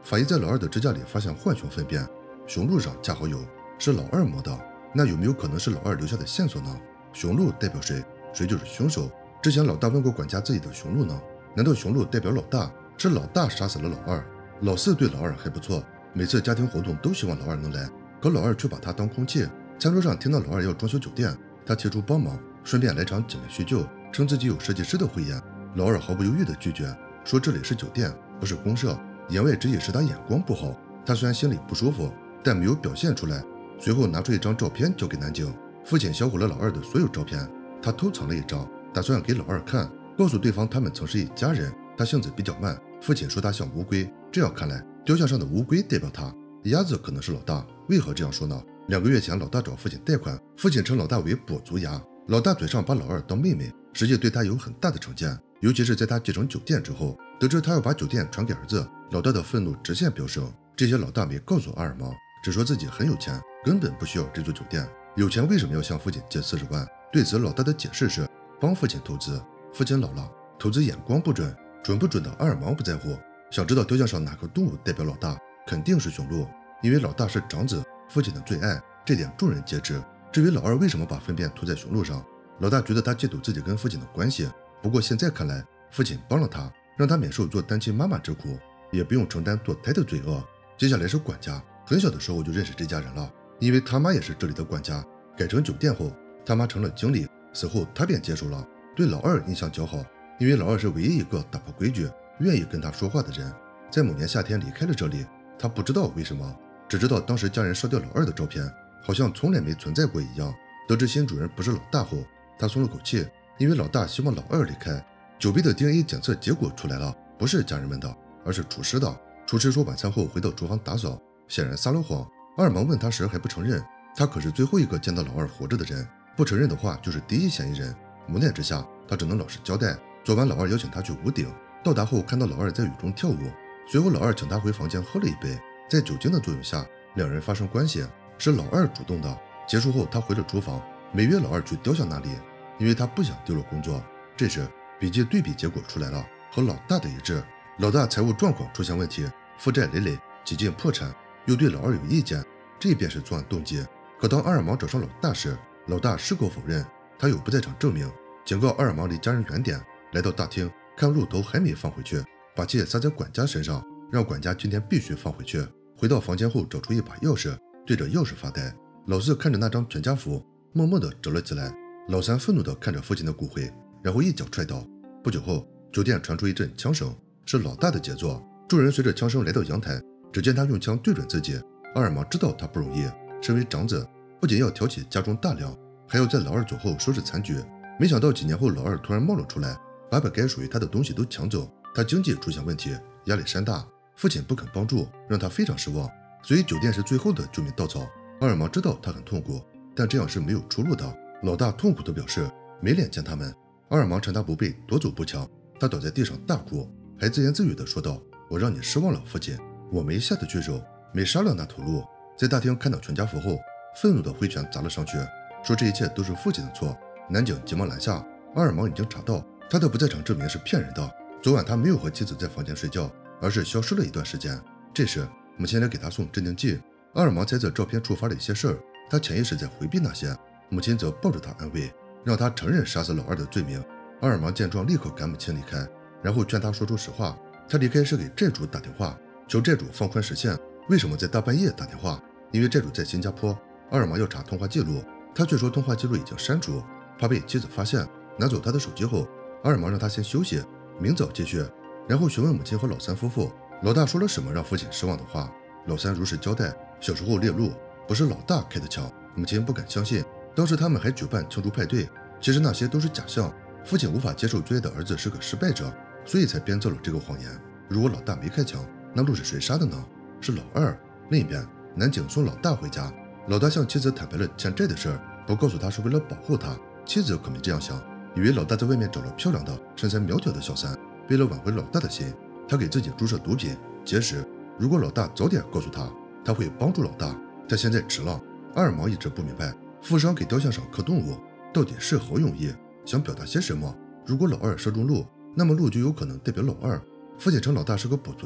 法医在老二的指甲里发现浣熊粪便，雄鹿上恰好有，是老二摸的。那有没有可能是老二留下的线索呢？雄鹿代表谁？谁就是凶手？之前老大问过管家自己的雄鹿呢？难道雄鹿代表老大？是老大杀死了老二？老四对老二还不错，每次家庭活动都希望老二能来，可老二却把他当空气。餐桌上听到老二要装修酒店，他提出帮忙，顺便来场姐妹叙旧，称自己有设计师的慧眼。老二毫不犹豫地拒绝，说这里是酒店，不是公社，言外之意是他眼光不好。他虽然心里不舒服，但没有表现出来。随后拿出一张照片交给南景，父亲销毁了老二的所有照片，他偷藏了一张，打算给老二看，告诉对方他们曾是一家人。他性子比较慢，父亲说他像乌龟，这样看来，雕像上的乌龟代表他，鸭子可能是老大。为何这样说呢？2个月前，老大找父亲贷款，父亲称老大为跛足鸭，老大嘴上把老二当妹妹，实际对他有很大的成见，尤其是在他继承酒店之后，得知他要把酒店传给儿子，老大的愤怒直线飙升。这些老大没告诉阿尔芒，只说自己很有钱，根本不需要这座酒店。有钱为什么要向父亲借40万？对此，老大的解释是帮父亲投资。父亲老了，投资眼光不准，准不准的阿尔芒不在乎。想知道雕像上哪个动物代表老大？肯定是雄鹿，因为老大是长子，父亲的最爱，这点众人皆知。至于老二为什么把粪便涂在雄鹿上，老大觉得他嫉妒自己跟父亲的关系。不过现在看来，父亲帮了他，让他免受做单亲妈妈之苦，也不用承担堕胎的罪恶。接下来是管家，很小的时候就认识这家人了，因为他妈也是这里的管家。改成酒店后，他妈成了经理，此后他便接手了，对老二印象较好，因为老二是唯一一个打破规矩、愿意跟他说话的人。在某年夏天离开了这里，他不知道为什么，只知道当时家人烧掉老二的照片，好像从来没存在过一样。得知新主人不是老大后，他松了口气，因为老大希望老二离开。酒杯的 DNA 检测结果出来了，不是家人们的，而是厨师的。厨师说晚餐后回到厨房打扫，显然撒了谎。阿尔芒问他时还不承认，他可是最后一个见到老二活着的人，不承认的话就是第一嫌疑人。无奈之下，他只能老实交代。昨晚老二邀请他去屋顶，到达后看到老二在雨中跳舞，随后老二请他回房间喝了一杯，在酒精的作用下，两人发生关系，是老二主动的。结束后他回了厨房，没约老二去雕像那里，因为他不想丢了工作。这时笔记对比结果出来了，和老大的一致。老大财务状况出现问题，负债累累，几近破产，又对老二有意见，这便是作案动机。可当阿尔芒找上老大时，老大矢口否认，他有不在场证明，警告阿尔芒离家人远点。来到大厅，看鹿头还没放回去，把气撒在管家身上，让管家今天必须放回去。回到房间后，找出一把钥匙，对着钥匙发呆。老四看着那张全家福，默默地折了起来。老三愤怒地看着父亲的骨灰，然后一脚踹倒。不久后，酒店传出一阵枪声，是老大的杰作。众人随着枪声来到阳台，只见他用枪对准自己。阿尔芒知道他不容易，身为长子，不仅要挑起家中大梁，还要在老二走后收拾残局。没想到几年后，老二突然冒了出来，把本该属于他的东西都抢走。他经济出现问题，压力山大，父亲不肯帮助，让他非常失望。所以酒店是最后的救命稻草。阿尔芒知道他很痛苦，但这样是没有出路的。老大痛苦地表示没脸见他们。阿尔芒趁他不备夺走步枪，他倒在地上大哭，还自言自语地说道：“我让你失望了，父亲，我没下得去手，没杀了那头鹿。”在大厅看到全家福后，愤怒的挥拳砸了上去，说这一切都是父亲的错。南景急忙拦下，阿尔芒已经查到他的不在场证明是骗人的。昨晚他没有和妻子在房间睡觉，而是消失了一段时间。这时母亲来给他送镇定剂。阿尔芒猜测照片触发了一些事儿，他潜意识在回避那些。母亲则抱着他安慰，让他承认杀死老二的罪名。阿尔芒见状立刻赶母亲离开，然后劝他说出实话。他离开是给债主打电话，求债主放宽时限。为什么在大半夜打电话？因为债主在新加坡，阿尔芒要查通话记录，他却说通话记录已经删除，怕被妻子发现。拿走他的手机后，阿尔芒让他先休息，明早继续，然后询问母亲和老三夫妇，老大说了什么让父亲失望的话。老三如实交代，小时候猎鹿不是老大开的枪，母亲不敢相信。当时他们还举办庆祝派对，其实那些都是假象。父亲无法接受最爱的儿子是个失败者，所以才编造了这个谎言。如果老大没开枪，那鹿是谁杀的呢？是老二。另一边，南景送老大回家，老大向妻子坦白了欠债的事儿，不告诉他是为了保护他。妻子可没这样想，以为老大在外面找了漂亮的、身材苗条的小三。为了挽回老大的心，他给自己注射毒品节食。如果老大早点告诉他，他会帮助老大。他现在迟了。阿尔芒一直不明白，富商给雕像上刻动物到底是何用意，想表达些什么。如果老二射中鹿，那么鹿就有可能代表老二。父亲称老大是个跛足鸭，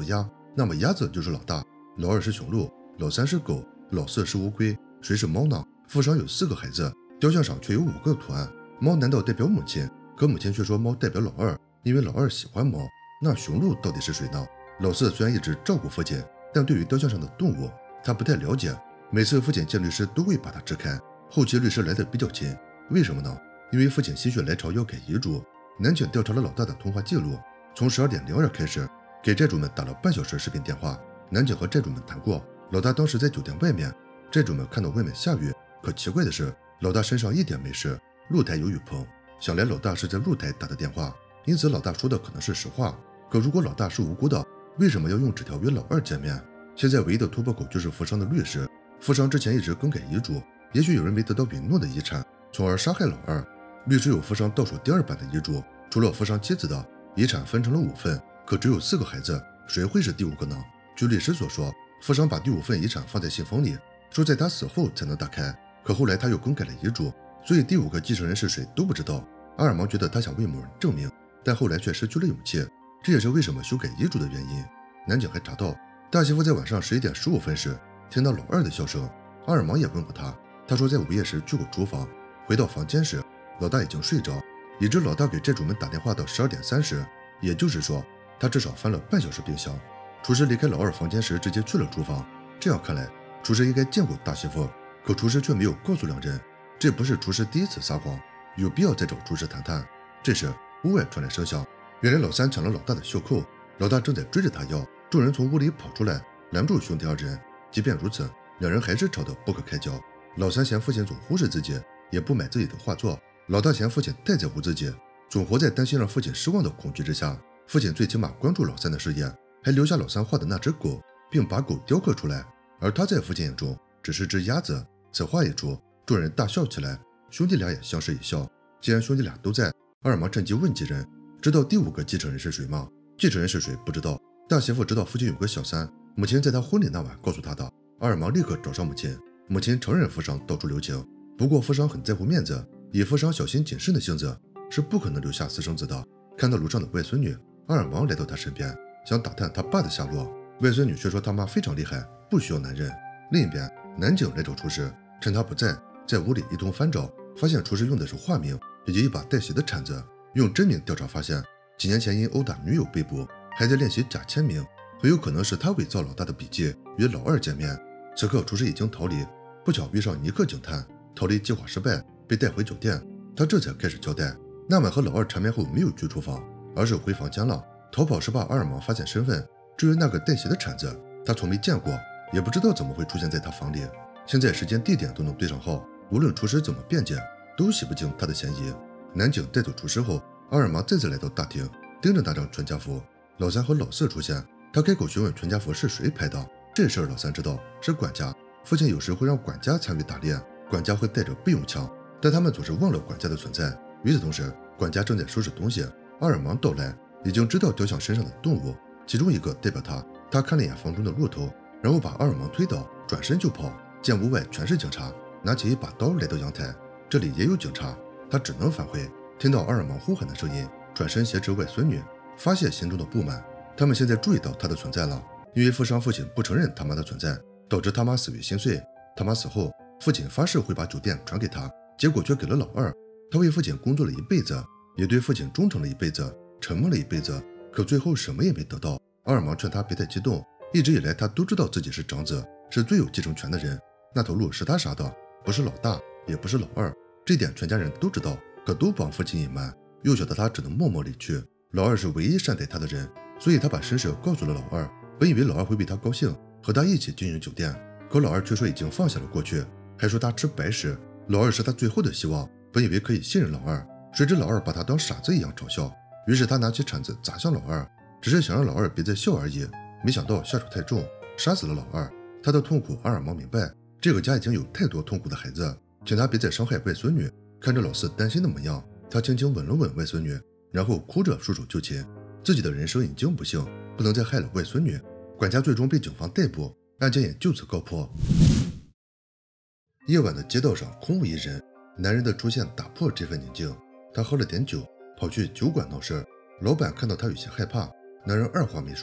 那么鸭子就是老大，老二是雄鹿，老三是狗，老四是乌龟，谁是猫呢？父上有4个孩子，雕像上却有5个图案。猫难道代表母亲？可母亲却说猫代表老二，因为老二喜欢猫。那雄鹿到底是谁呢？老四虽然一直照顾父亲，但对于雕像上的动物，他不太了解。每次父亲见律师都会把他支开，后期律师来的比较勤，为什么呢？因为父亲心血来潮要改遗嘱。南警调查了老大的通话记录，从12点02开始，给债主们打了半小时视频电话。南警和债主们谈过，老大当时在酒店外面，债主们看到外面下雨，可奇怪的是，老大身上一点没事，露台有雨棚，想来老大是在露台打的电话，因此老大说的可能是实话。可如果老大是无辜的，为什么要用纸条约老二见面？现在唯一的突破口就是富商的律师。富商之前一直更改遗嘱，也许有人没得到允诺的遗产，从而杀害老二。律师有富商倒数第2版的遗嘱，除了富商妻子的遗产分成了5份，可只有4个孩子，谁会是第5个呢？据律师所说，富商把第5份遗产放在信封里，说在他死后才能打开，可后来他又更改了遗嘱，所以第5个继承人是谁都不知道。阿尔芒觉得他想为某人证明，但后来却失去了勇气，这也是为什么修改遗嘱的原因。南警还查到，大媳妇在晚上11点15分时听到老二的笑声，阿尔芒也问过他，他说在午夜时去过厨房，回到房间时老大已经睡着，以致老大给债主们打电话到12点30，也就是说他至少翻了半小时冰箱。厨师离开老二房间时直接去了厨房，这样看来厨师应该见过大媳妇，可厨师却没有告诉两人，这不是厨师第一次撒谎，有必要再找厨师谈谈。这时屋外传来声响，原来老三抢了老大的袖扣，老大正在追着他要，众人从屋里跑出来拦住兄弟2人。即便如此，两人还是吵得不可开交。老三嫌父亲总忽视自己，也不买自己的画作，老大嫌父亲太在乎自己，总活在担心让父亲失望的恐惧之下。父亲最起码关注老三的事业，还留下老三画的那只狗，并把狗雕刻出来，而他在父亲眼中只是只鸭子。此话一出，众人大笑起来，兄弟俩也相视一笑。既然兄弟俩都在，阿尔芒趁机问几人，知道第5个继承人是谁吗？继承人是谁不知道，大媳妇知道父亲有个小三，母亲在他婚礼那晚告诉他的。阿尔芒立刻找上母亲，母亲承认富商到处留情，不过富商很在乎面子，以富商小心谨慎的性子是不可能留下私生子的。看到楼上的外孙女，阿尔芒来到他身边，想打探他爸的下落，外孙女却说他妈非常厉害，不需要男人。另一边，南警来找厨师，趁他不在，在屋里一通翻找，发现厨师用的是化名以及一把带血的铲子。用真名调查发现，几年前因殴打女友被捕，还在练习假签名，很有可能是他伪造老大的笔记约老二见面。此刻厨师已经逃离，不巧遇上尼克警探，逃离计划失败，被带回酒店。他这才开始交代，那晚和老二缠绵后没有去厨房，而是回房间了。逃跑是怕阿尔芒发现身份，至于那个带血的铲子，他从没见过，也不知道怎么会出现在他房里。现在时间地点都能对上号，无论厨师怎么辩解，都洗不清他的嫌疑。南警带走厨师后，阿尔芒再次来到大厅，盯着那张全家福。老三和老四出现，他开口询问全家福是谁拍的。这事儿老三知道，是管家。父亲有时会让管家参与打猎，管家会带着备用枪，但他们总是忘了管家的存在。与此同时，管家正在收拾东西，阿尔芒到来，已经知道雕像身上的动物，其中一个代表他。他看了眼房中的骆驼，然后把阿尔芒推倒，转身就跑。见屋外全是警察，拿起一把刀来到阳台，这里也有警察，他只能返回。听到阿尔芒呼喊的声音，转身挟持外孙女，发泄心中的不满。他们现在注意到他的存在了，因为富商父亲不承认他妈的存在，导致他妈死于心碎。他妈死后，父亲发誓会把酒店传给他，结果却给了老二。他为父亲工作了一辈子，也对父亲忠诚了一辈子，沉默了一辈子，可最后什么也没得到。阿尔芒劝他别太激动，一直以来他都知道自己是长子，是最有继承权的人，那头鹿是他杀的，不是老大，也不是老二，这点全家人都知道，可都帮父亲隐瞒。幼小的他只能默默离去。老二是唯一善待他的人，所以他把身世告诉了老二。本以为老二会为他高兴，和他一起经营酒店，可老二却说已经放下了过去，还说他吃白食。老二是他最后的希望，本以为可以信任老二，谁知老二把他当傻子一样嘲笑，于是他拿起铲子砸向老二，只是想让老二别再笑而已，没想到下手太重，杀死了老二。他的痛苦阿尔芒明白，这个家已经有太多痛苦的孩子，请他别再伤害外孙女。看着老四担心的模样，他轻轻吻了吻外孙女，然后哭着束手就擒。自己的人生已经不幸，不能再害了外孙女。管家最终被警方逮捕，案件也就此告破。夜晚的街道上空无一人，男人的出现打破这份宁静。他喝了点酒，跑去酒馆闹事。老板看到他有些害怕，男人二话没说，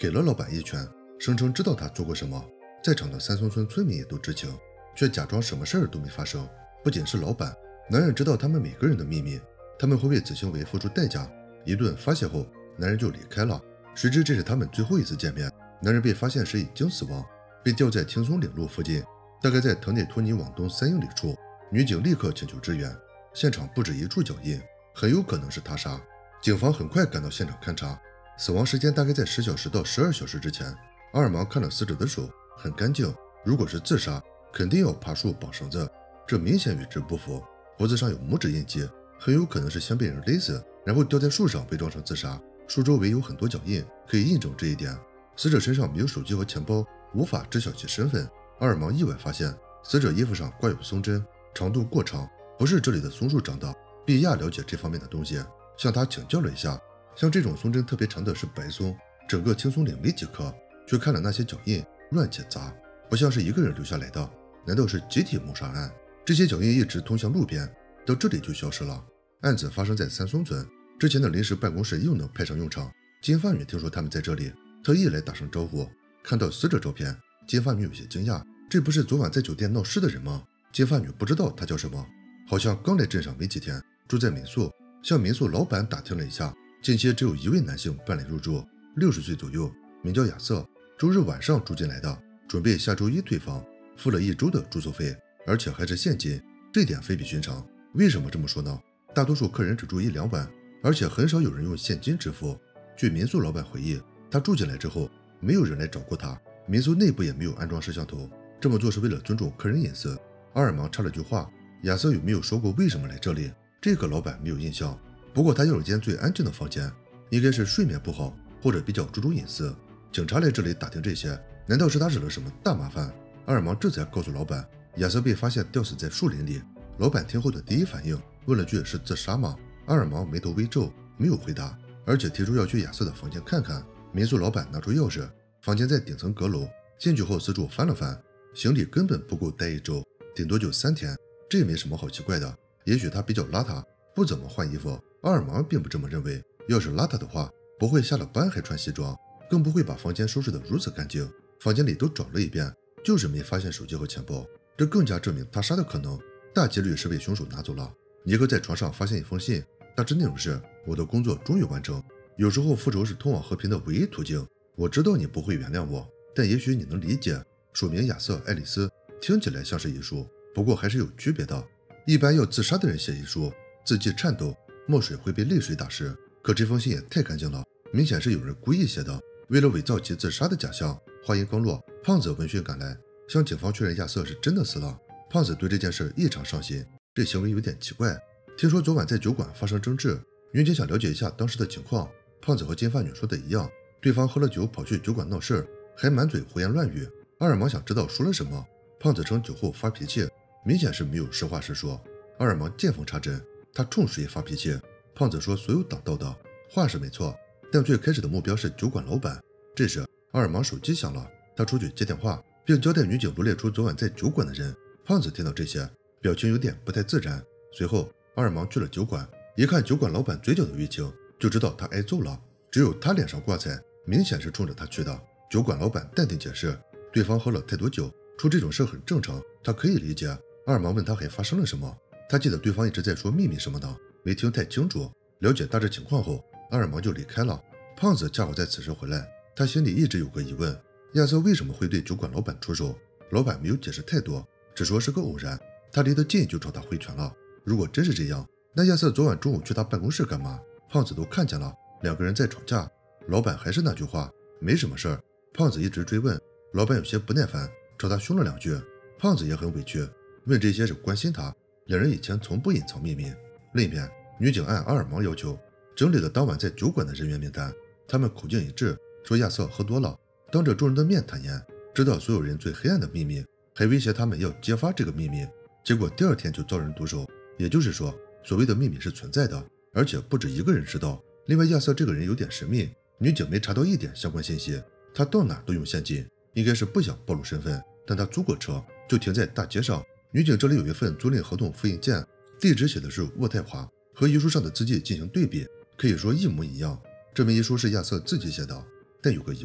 给了老板一拳，声称知道他做过什么。在场的三松村村民也都知情，却假装什么事儿都没发生。不仅是老板，男人知道他们每个人的秘密，他们会为此行为付出代价。一顿发泄后，男人就离开了。谁知这是他们最后一次见面。男人被发现时已经死亡，被吊在青松岭路附近，大概在特内托尼往东3英里处。女警立刻请求支援，现场不止一处脚印，很有可能是他杀。警方很快赶到现场勘查，死亡时间大概在10小时到12小时之前。阿尔芒看了死者的手，很干净，如果是自杀，肯定要爬树绑绳子，这明显与之不符。脖子上有拇指印记，很有可能是先被人勒死，然后吊在树上伪装成自杀。树周围有很多脚印，可以印证这一点。死者身上没有手机和钱包，无法知晓其身份。阿尔芒意外发现，死者衣服上挂有松针，长度过长，不是这里的松树长的。毕亚了解这方面的东西，向他请教了一下。像这种松针特别长的是白松，整个青松岭没几棵。却看了那些脚印，乱且杂，不像是一个人留下来的。难道是集体谋杀案？这些脚印一直通向路边，到这里就消失了。案子发生在三松村，之前的临时办公室又能派上用场。金发女听说他们在这里，特意来打声招呼。看到死者照片，金发女有些惊讶，这不是昨晚在酒店闹事的人吗？金发女不知道他叫什么，好像刚来镇上没几天，住在民宿。向民宿老板打听了一下，近期只有一位男性办理入住，60岁左右，名叫亚瑟，周日晚上住进来的，准备下周一退房，付了1周的住宿费，而且还是现金，这点非比寻常。为什么这么说呢？大多数客人只住1-2晚，而且很少有人用现金支付。据民宿老板回忆，他住进来之后，没有人来找过他，民宿内部也没有安装摄像头，这么做是为了尊重客人隐私。阿尔芒插了句话，亚瑟有没有说过为什么来这里？这个老板没有印象，不过他要了间最安静的房间，应该是睡眠不好，或者比较注重隐私。警察来这里打听这些，难道是他惹了什么大麻烦？阿尔芒这才告诉老板，亚瑟被发现吊死在树林里。老板听后的第一反应问了句是自杀吗？阿尔芒眉头微皱，没有回答，而且提出要去亚瑟的房间看看。民宿老板拿出钥匙，房间在顶层阁楼，进去后四处翻了翻，行李根本不够待1周，顶多就3天，这也没什么好奇怪的。也许他比较邋遢，不怎么换衣服。阿尔芒并不这么认为，要是邋遢的话，不会下了班还穿西装，更不会把房间收拾得如此干净。房间里都找了一遍，就是没发现手机和钱包，这更加证明他杀的可能大几率是被凶手拿走了。尼克在床上发现一封信，大致内容是：我的工作终于完成，有时候复仇是通往和平的唯一途径。我知道你不会原谅我，但也许你能理解。署名亚瑟·爱丽丝，听起来像是遗书，不过还是有区别的。一般要自杀的人写遗书，字迹颤抖，墨水会被泪水打湿，可这封信也太干净了，明显是有人故意写的。为了伪造其自杀的假象，话音刚落，胖子闻讯赶来，向警方确认亚瑟是真的死了。胖子对这件事异常上心，这行为有点奇怪。听说昨晚在酒馆发生争执，民警想了解一下当时的情况。胖子和金发女说的一样，对方喝了酒跑去酒馆闹事，还满嘴胡言乱语。阿尔芒想知道说了什么，胖子称酒后发脾气，明显是没有实话实说。阿尔芒见缝插针，他冲谁发脾气？胖子说所有挡道的，话是没错，但最开始的目标是酒馆老板。这时阿尔芒手机响了，他出去接电话，并交代女警罗列出昨晚在酒馆的人。胖子听到这些，表情有点不太自然。随后阿尔芒去了酒馆，一看酒馆老板嘴角的淤青，就知道他挨揍了。只有他脸上挂彩，明显是冲着他去的。酒馆老板淡定解释，对方喝了太多酒，出这种事很正常，他可以理解。阿尔芒问他还发生了什么，他记得对方一直在说秘密什么的，没听太清楚。了解大致情况后，阿尔芒就离开了。胖子恰好在此时回来，他心里一直有个疑问，亚瑟为什么会对酒馆老板出手？老板没有解释太多，只说是个偶然，他离得近就朝他挥拳了。如果真是这样，那亚瑟昨晚中午去他办公室干嘛？胖子都看见了，两个人在吵架。老板还是那句话，没什么事儿。胖子一直追问，老板有些不耐烦，朝他凶了2句。胖子也很委屈，问这些是关心他，两人以前从不隐藏秘密。另一边，女警按阿尔芒要求整理了当晚在酒馆的人员名单，他们口径一致，说亚瑟喝多了，当着众人的面坦言知道所有人最黑暗的秘密，还威胁他们要揭发这个秘密。结果第2天就遭人毒手，也就是说所谓的秘密是存在的，而且不止一个人知道。另外亚瑟这个人有点神秘，女警没查到一点相关信息，他到哪都用现金，应该是不想暴露身份，但他租过车就停在大街上。女警这里有一份租赁合同复印件，地址写的是渥太华，和遗书上的字迹进行对比，可以说一模一样，证明遗书是亚瑟自己写的。但有个疑问，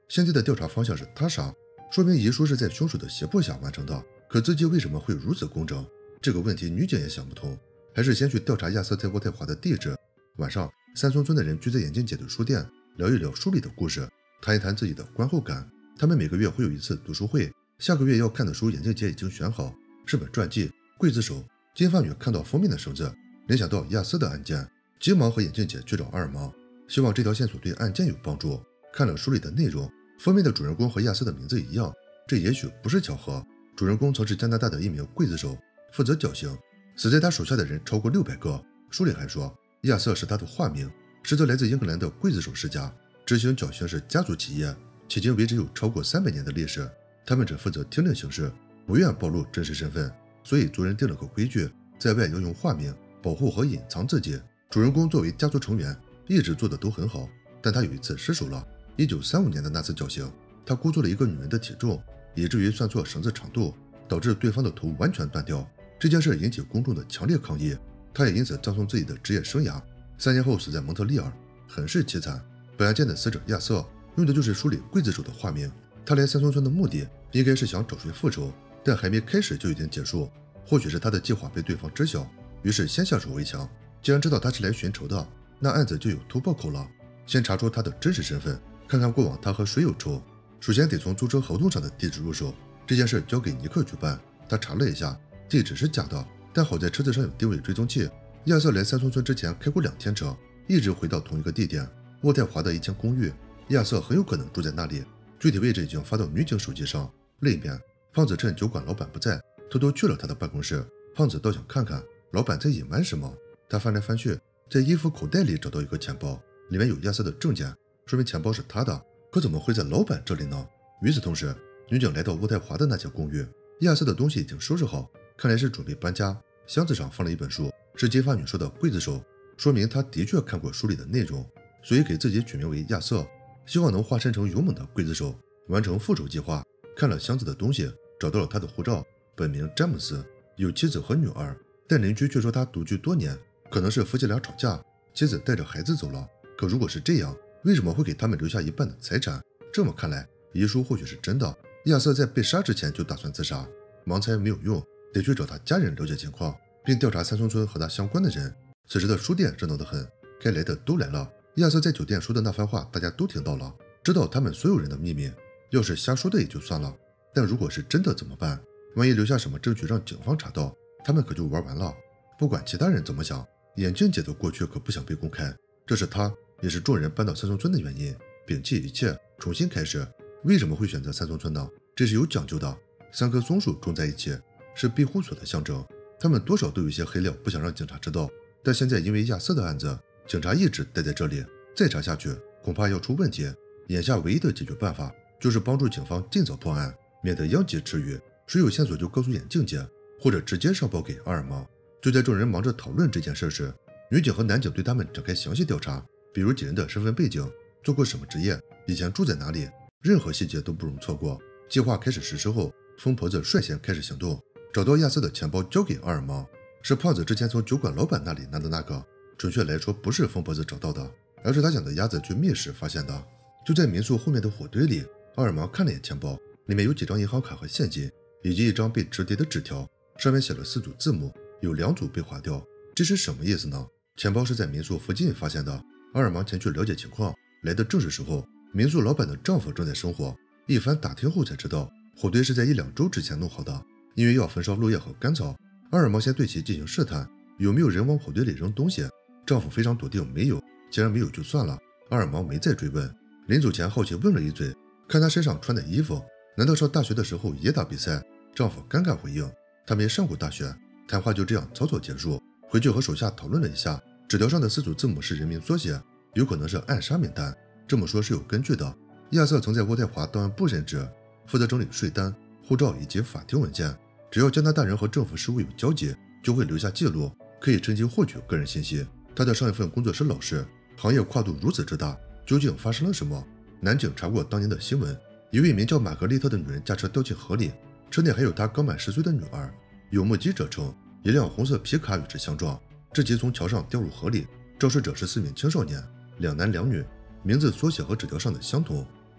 现在的调查方向是他杀，说明遗书是在凶手的胁迫下完成的。可自己为什么会如此公正？这个问题女警也想不通，还是先去调查亚瑟在渥太华的地址。晚上，三松村的人聚在眼镜姐的书店，聊一聊书里的故事，谈一谈自己的观后感。他们每个月会有一次读书会，下个月要看的书眼镜姐已经选好，是本传记《刽子手》。金发女看到封面的绳子，联想到亚瑟的案件，急忙和眼镜姐去找阿尔芒，希望这条线索对案件有帮助。看了书里的内容，封面的主人公和亚瑟的名字一样，这也许不是巧合。主人公曾是加拿大的一名刽子手，负责绞刑，死在他手下的人超过600个。书里还说，亚瑟是他的化名，实则来自英格兰的刽子手世家，执行绞刑是家族企业，迄今为止有超过300年的历史。他们只负责听令行事，不愿暴露真实身份，所以族人定了个规矩，在外要用化名保护和隐藏自己。主人公作为家族成员，一直做的都很好，但他有一次失手了。1935年的那次绞刑，他估错了一个女人的体重，以至于算错绳子长度，导致对方的头完全断掉。这件事引起公众的强烈抗议，他也因此葬送自己的职业生涯。3年后死在蒙特利尔，很是凄惨。本案件的死者亚瑟用的就是书里刽子手的化名，他来三松村的目的应该是想找谁复仇，但还没开始就已经结束。或许是他的计划被对方知晓，于是先下手为强。既然知道他是来寻仇的，那案子就有突破口了。先查出他的真实身份，看看过往他和谁有仇。首先得从租车合同上的地址入手，这件事交给尼克去办。他查了一下，地址是假的，但好在车子上有定位追踪器。亚瑟来三松村之前开过2天车，一直回到同一个地点——渥太华的一间公寓。亚瑟很有可能住在那里，具体位置已经发到女警手机上。另一边，胖子趁酒馆老板不在，偷偷去了他的办公室。胖子倒想看看老板在隐瞒什么。他翻来翻去，在衣服口袋里找到一个钱包，里面有亚瑟的证件，说明钱包是他的。可怎么会在老板这里呢？与此同时，女警来到渥太华的那间公寓，亚瑟的东西已经收拾好，看来是准备搬家。箱子上放了一本书，是金发女说的刽子手，说明他的确看过书里的内容，所以给自己取名为亚瑟，希望能化身成勇猛的刽子手，完成复仇计划。看了箱子的东西，找到了他的护照，本名詹姆斯，有妻子和女儿，但邻居却说他独居多年，可能是夫妻俩吵架，妻子带着孩子走了。可如果是这样，为什么会给他们留下一半的财产？这么看来，遗书或许是真的。亚瑟在被杀之前就打算自杀，盲猜没有用，得去找他家人了解情况，并调查三松村和他相关的人。此时的书店热闹得很，该来的都来了。亚瑟在酒店说的那番话大家都听到了，知道他们所有人的秘密。要是瞎说的也就算了，但如果是真的怎么办？万一留下什么证据让警方查到，他们可就玩完了。不管其他人怎么想，眼镜姐的过去可不想被公开，这是他也是众人搬到三松村的原因。摒弃一切，重新开始。为什么会选择三松村呢？这是有讲究的。3棵松树种在一起，是庇护所的象征。他们多少都有些黑料，不想让警察知道。但现在因为亚瑟的案子，警察一直待在这里，再查下去恐怕要出问题。眼下唯一的解决办法就是帮助警方尽早破案，免得殃及池鱼。谁有线索就告诉眼镜姐，或者直接上报给阿尔芒。就在众人忙着讨论这件事时，女警和男警对他们展开详细调查，比如几人的身份背景，做过什么职业，以前住在哪里，任何细节都不容错过。计划开始实施后，疯婆子率先开始行动，找到亚瑟的钱包交给阿尔芒，是胖子之前从酒馆老板那里拿的那个。准确来说，不是疯婆子找到的，而是他养的鸭子去觅食发现的。就在民宿后面的火堆里，阿尔芒看了眼钱包，里面有几张银行卡和现金，以及一张被折叠的纸条，上面写了4组字母，有2组被划掉。这是什么意思呢？钱包是在民宿附近发现的，阿尔芒前去了解情况，来的正是时候。民宿老板的丈夫正在生火，一番打听后才知道，火堆是在1-2周之前弄好的，因为要焚烧落叶和干草。阿尔芒先对其进行试探，有没有人往火堆里扔东西。丈夫非常笃定没有，既然没有就算了。阿尔芒没再追问，临走前好奇问了一嘴，看他身上穿的衣服，难道上大学的时候也打比赛？丈夫尴尬回应，他没上过大学。谈话就这样草草结束。回去和手下讨论了一下，纸条上的4组字母是人名缩写，有可能是暗杀名单。这么说是有根据的。亚瑟曾在渥太华档案部任职，负责整理税单、护照以及法庭文件。只要加拿大人和政府事务有交集，就会留下记录，可以趁机获取个人信息。他的上一份工作是老师，行业跨度如此之大，究竟发生了什么？男警查过当年的新闻，一位名叫玛格丽特的女人驾车掉进河里，车内还有她刚满10岁的女儿。有目击者称，一辆红色皮卡与之相撞，致其从桥上掉入河里。肇事者是4名青少年，2男2女，名字缩写和纸条上的相同。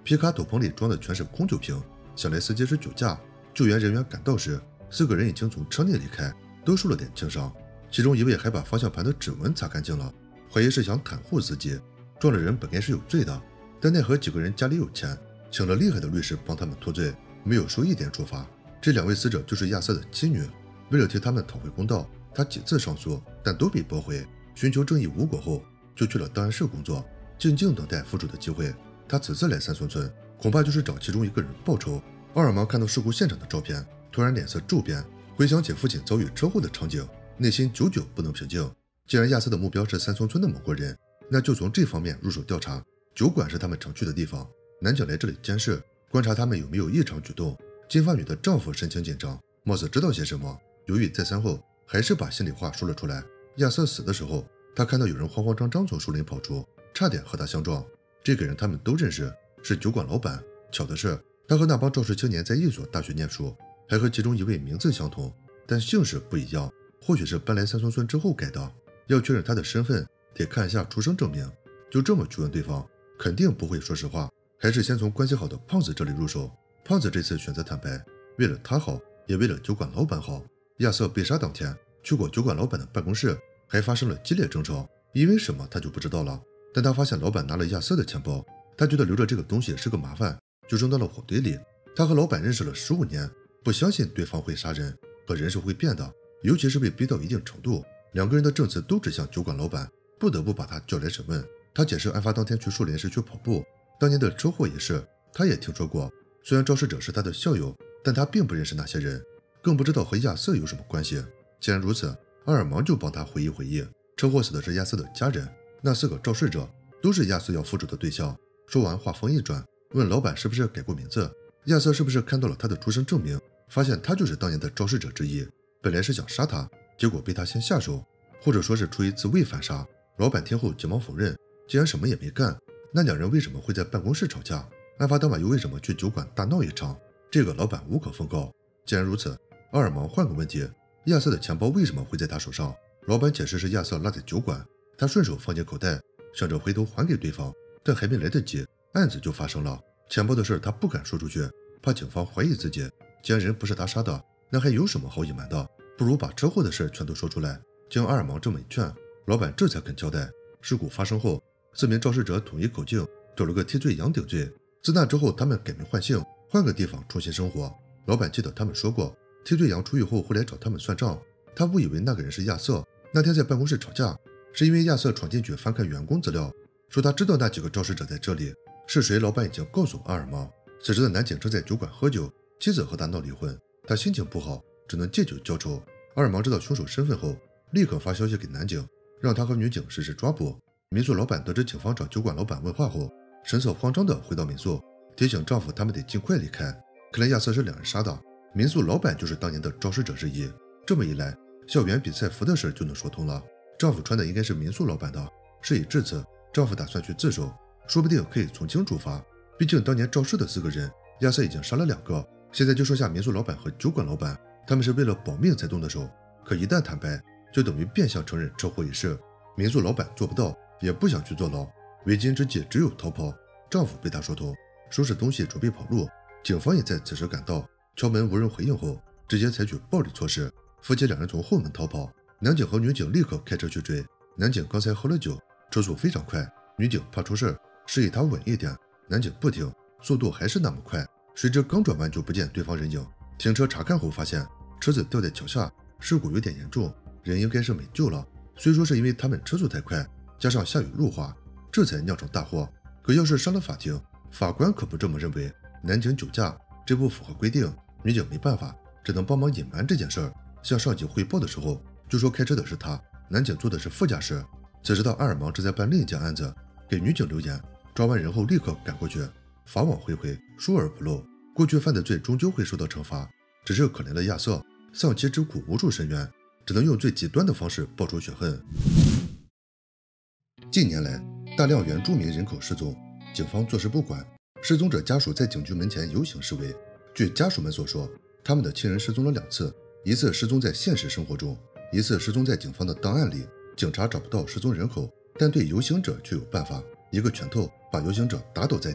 皮卡斗篷里装的全是空酒瓶，想来司机是酒驾。救援人员赶到时，4个人已经从车内离开，都受了点轻伤，其中一位还把方向盘的指纹擦干净了，怀疑是想袒护司机。撞的人本该是有罪的，但奈何几个人家里有钱，请了厉害的律师帮他们脱罪，没有收一点处罚。这2位死者就是亚瑟的妻女，为了替他们讨回公道，他几次上诉，但都被驳回。寻求正义无果后，就去了档案室工作，静静等待复仇的机会。他此次来三村村，恐怕就是找其中一个人报仇。奥尔芒看到事故现场的照片，突然脸色骤变，回想起父亲遭遇车祸的场景，内心久久不能平静。既然亚瑟的目标是三村村的某个人，那就从这方面入手调查。酒馆是他们常去的地方，男警来这里监视，观察他们有没有异常举动。金发女的丈夫神情紧张，貌似知道些什么，犹豫再三后，还是把心里话说了出来。亚瑟死的时候，他看到有人慌慌张张从树林跑出，差点和他相撞。这个人他们都认识，是酒馆老板。巧的是，他和那帮肇事青年在一所大学念书，还和其中一位名字相同，但姓氏不一样，或许是搬来三村村之后改的。要确认他的身份，得看一下出生证明。就这么去问对方，肯定不会说实话，还是先从关系好的胖子这里入手。胖子这次选择坦白，为了他好，也为了酒馆老板好。亚瑟被杀当天去过酒馆老板的办公室，还发生了激烈争吵，因为什么他就不知道了。但他发现老板拿了亚瑟的钱包，他觉得留着这个东西是个麻烦，就扔到了火堆里。他和老板认识了15年，不相信对方会杀人，和人是会变的，尤其是被逼到一定程度。2个人的证词都指向酒馆老板，不得不把他叫来审问。他解释案发当天去树林是去跑步，当年的车祸也是，他也听说过。虽然肇事者是他的校友，但他并不认识那些人，更不知道和亚瑟有什么关系。既然如此，阿尔芒就帮他回忆，车祸死的是亚瑟的家人，那4个肇事者都是亚瑟要复仇的对象。说完话锋一转，问老板是不是改过名字，亚瑟是不是看到了他的出生证明，发现他就是当年的肇事者之一，本来是想杀他，结果被他先下手，或者说是出于自卫反杀。老板听后急忙否认，既然什么也没干，那2人为什么会在办公室吵架？案发当晚又为什么去酒馆大闹一场？这个老板无可奉告。既然如此，阿尔芒换个问题，亚瑟的钱包为什么会在他手上？老板解释是亚瑟落在酒馆，他顺手放进口袋，想着回头还给对方，但还没来得及，案子就发生了。钱包的事他不敢说出去，怕警方怀疑自己。既然人不是他杀的，那还有什么好隐瞒的？不如把车祸的事全都说出来。经阿尔芒这么一劝，老板这才肯交代。事故发生后，4名肇事者统一口径，找了个替罪羊顶罪。自那之后，他们改名换姓，换个地方重新生活。老板记得他们说过，替罪羊出狱后会来找他们算账。他误以为那个人是亚瑟。那天在办公室吵架，是因为亚瑟闯进去翻看员工资料，说他知道那几个肇事者在这里，是谁老板已经告诉阿尔芒。此时的男警正在酒馆喝酒，妻子和他闹离婚，他心情不好，只能借酒浇愁。阿尔芒知道凶手身份后，立刻发消息给男警，让他和女警实施抓捕。民宿老板得知警方找酒馆老板问话后，神色慌张地回到民宿，提醒丈夫他们得尽快离开。看来亚瑟是2人杀的，民宿老板就是当年的肇事者之一。这么一来，校园比赛服的事就能说通了。丈夫穿的应该是民宿老板的。事已至此，丈夫打算去自首，说不定可以从轻处罚。毕竟当年肇事的4个人，亚瑟已经杀了2个，现在就剩下民宿老板和酒馆老板，他们是为了保命才动的手。可一旦坦白，就等于变相承认车祸一事。民宿老板做不到，也不想去坐牢，为今之计只有逃跑。丈夫被他说通，收拾东西准备跑路。警方也在此时赶到，敲门无人回应后，直接采取暴力措施。夫妻2人从后门逃跑，男警和女警立刻开车去追。男警刚才喝了酒，车速非常快，女警怕出事，示意他稳一点。男警不听，速度还是那么快。谁知刚转弯就不见对方人影，停车查看后发现车子掉在桥下，事故有点严重，人应该是没救了。虽说是因为他们车速太快，加上下雨路滑，这才酿成大祸。可要是上了法庭，法官可不这么认为。男警酒驾，这不符合规定，女警没办法，只能帮忙隐瞒这件事儿。向上级汇报的时候，就说开车的是他，男警坐的是副驾驶。此时的阿尔芒正在办另一件案子，给女警留言，抓完人后立刻赶过去。法网恢恢，疏而不漏，过去犯的罪终究会受到惩罚。只是可怜的亚瑟，丧妻之苦无处伸冤，只能用最极端的方式报仇雪恨。近年来，大量原住民人口失踪，警方坐视不管，失踪者家属在警局门前游行示威。据家属们所说，他们的亲人失踪了2次，一次失踪在现实生活中，一次失踪在警方的档案里。警察找不到失踪人口，但对游行者却有办法，一个拳头把游行者打倒在地。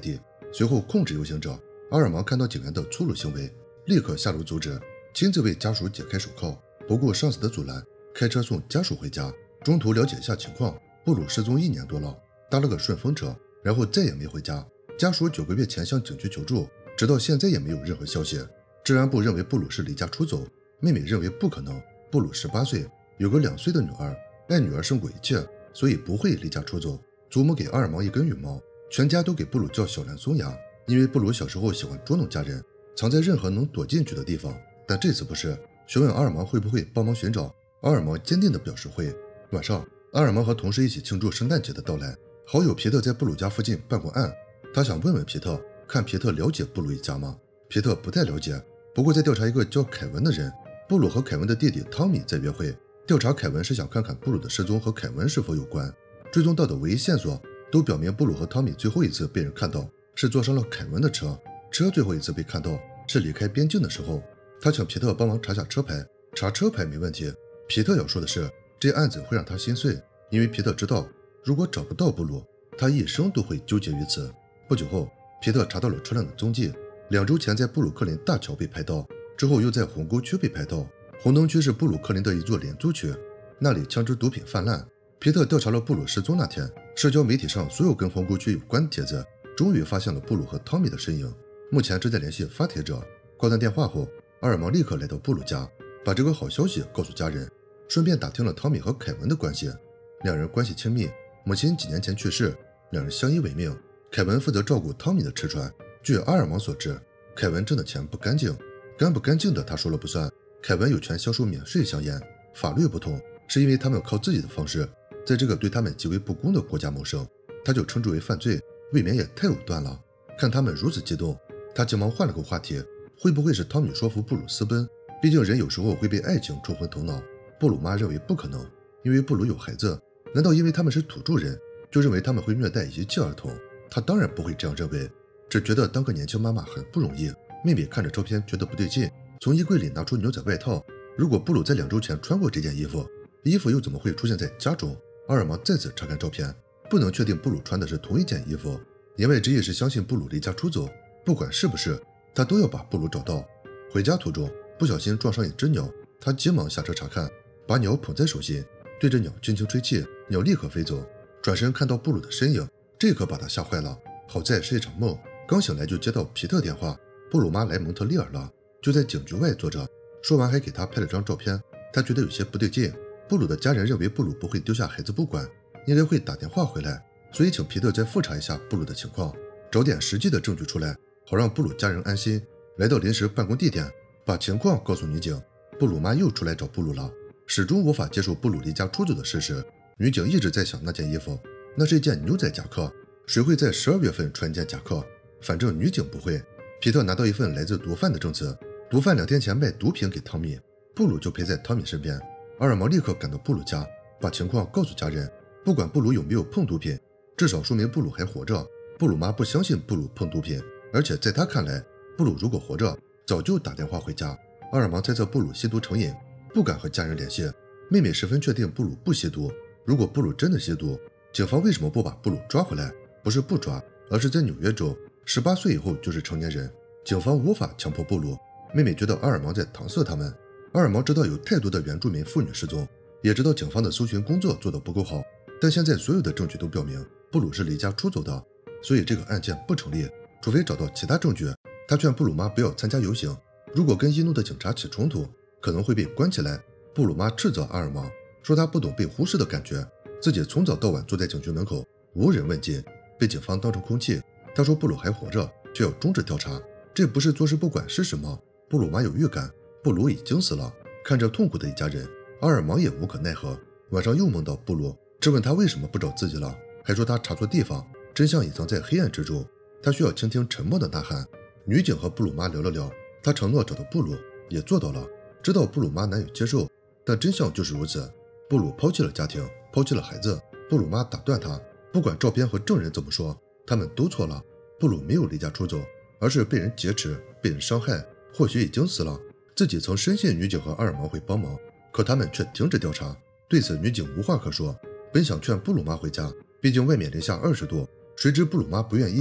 随后控制游行者。阿尔芒看到警员的粗鲁行为，立刻下楼阻止，亲自为家属解开手铐，不顾上司的阻拦，开车送家属回家。中途了解一下情况，布鲁失踪1年多了，搭了个顺风车，然后再也没回家。家属9个月前向警局求助，直到现在也没有任何消息。治安部认为布鲁是离家出走，妹妹认为不可能，布鲁18岁，有个2岁的女儿，爱女儿胜过一切，所以不会离家出走。祖母给阿尔芒一根羽毛，全家都给布鲁叫小蓝松牙，因为布鲁小时候喜欢捉弄家人，藏在任何能躲进去的地方。但这次不是。询问阿尔芒会不会帮忙寻找，阿尔芒坚定地表示会。晚上，阿尔芒和同事一起庆祝圣诞节的到来。好友皮特在布鲁家附近办过案，他想问问皮特，看皮特了解布鲁一家吗？皮特不太了解，不过在调查一个叫凯文的人。布鲁和凯文的弟弟汤米在约会，调查凯文是想看看布鲁的失踪和凯文是否有关。追踪到的唯一线索都表明布鲁和汤米最后一次被人看到是坐上了凯文的车，车最后一次被看到是离开边境的时候。他请皮特帮忙查下车牌，查车牌没问题。皮特要说的是，这案子会让他心碎，因为皮特知道，如果找不到布鲁，他一生都会纠结于此。不久后，皮特查到了车辆的踪迹，2周前在布鲁克林大桥被拍到，之后又在红沟区被拍到。红灯区是布鲁克林的一座廉租区，那里枪支毒品泛滥。皮特调查了布鲁失踪那天社交媒体上所有跟红沟区有关的帖子，终于发现了布鲁和汤米的身影。目前正在联系发帖者。挂断电话后，阿尔芒立刻来到布鲁家，把这个好消息告诉家人，顺便打听了汤米和凯文的关系。2人关系亲密，母亲几年前去世，2人相依为命。凯文负责照顾汤米的吃穿。据阿尔芒所知，凯文挣的钱不干净，干不干净的他说了不算。凯文有权销售免税香烟，法律不同，是因为他们靠自己的方式在这个对他们极为不公的国家谋生，他就称之为犯罪，未免也太武断了。看他们如此激动，他急忙换了个话题，会不会是汤米说服布鲁私奔？毕竟人有时候会被爱情冲昏头脑。布鲁妈认为不可能，因为布鲁有孩子，难道因为他们是土著人就认为他们会虐待遗弃儿童？她当然不会这样认为，只觉得当个年轻妈妈很不容易。妹妹看着照片觉得不对劲，从衣柜里拿出牛仔外套。如果布鲁在2周前穿过这件衣服，衣服又怎么会出现在家中？阿尔芒再次查看照片，不能确定布鲁穿的是同一件衣服。言外之意是相信布鲁离家出走，不管是不是，他都要把布鲁找到。回家途中不小心撞上一只鸟，他急忙下车查看，把鸟捧在手心，对着鸟轻轻吹气，鸟立刻飞走。转身看到布鲁的身影，这可把他吓坏了。好在是一场梦，刚醒来就接到皮特电话，布鲁妈来蒙特利尔了，就在警局外坐着。说完还给他拍了张照片，他觉得有些不对劲。布鲁的家人认为布鲁不会丢下孩子不管，应该会打电话回来，所以请皮特再复查一下布鲁的情况，找点实际的证据出来，好让布鲁家人安心。来到临时办公地点，把情况告诉女警。布鲁妈又出来找布鲁了，始终无法接受布鲁离家出走的事实。女警一直在想那件衣服，那是一件牛仔夹克，谁会在12月份穿一件夹克？反正女警不会。皮特拿到一份来自毒贩的证词，毒贩2天前卖毒品给汤米，布鲁就陪在汤米身边。阿尔芒立刻赶到布鲁家，把情况告诉家人。不管布鲁有没有碰毒品，至少说明布鲁还活着。布鲁妈不相信布鲁碰毒品，而且在她看来，布鲁如果活着，早就打电话回家。阿尔芒猜测布鲁吸毒成瘾，不敢和家人联系。妹妹十分确定布鲁不吸毒。如果布鲁真的吸毒，警方为什么不把布鲁抓回来？不是不抓，而是在纽约州，18岁以后就是成年人，警方无法强迫布鲁。妹妹觉得阿尔芒在搪塞他们。阿尔芒知道有太多的原住民妇女失踪，也知道警方的搜寻工作做得不够好，但现在所有的证据都表明布鲁是离家出走的，所以这个案件不成立，除非找到其他证据。他劝布鲁妈不要参加游行，如果跟易怒的警察起冲突，可能会被关起来。布鲁妈斥责阿尔芒，说他不懂被忽视的感觉，自己从早到晚坐在警局门口，无人问津，被警方当成空气。他说布鲁还活着，却要终止调查，这不是坐视不管是什么？布鲁妈有预感，布鲁已经死了。看着痛苦的一家人，阿尔芒也无可奈何。晚上又梦到布鲁，质问他为什么不找自己了，还说他查错地方，真相隐藏在黑暗之中。他需要倾听沉默的呐喊。女警和布鲁妈聊了聊，她承诺找到布鲁，也做到了。知道布鲁妈难以接受，但真相就是如此。布鲁抛弃了家庭，抛弃了孩子。布鲁妈打断他，不管照片和证人怎么说，他们都错了。布鲁没有离家出走，而是被人劫持，被人伤害，或许已经死了。自己曾深信女警和阿尔芒会帮忙，可他们却停止调查。对此女警无话可说，本想劝布鲁妈回家，毕竟外面零下20度，谁知布鲁妈不愿意。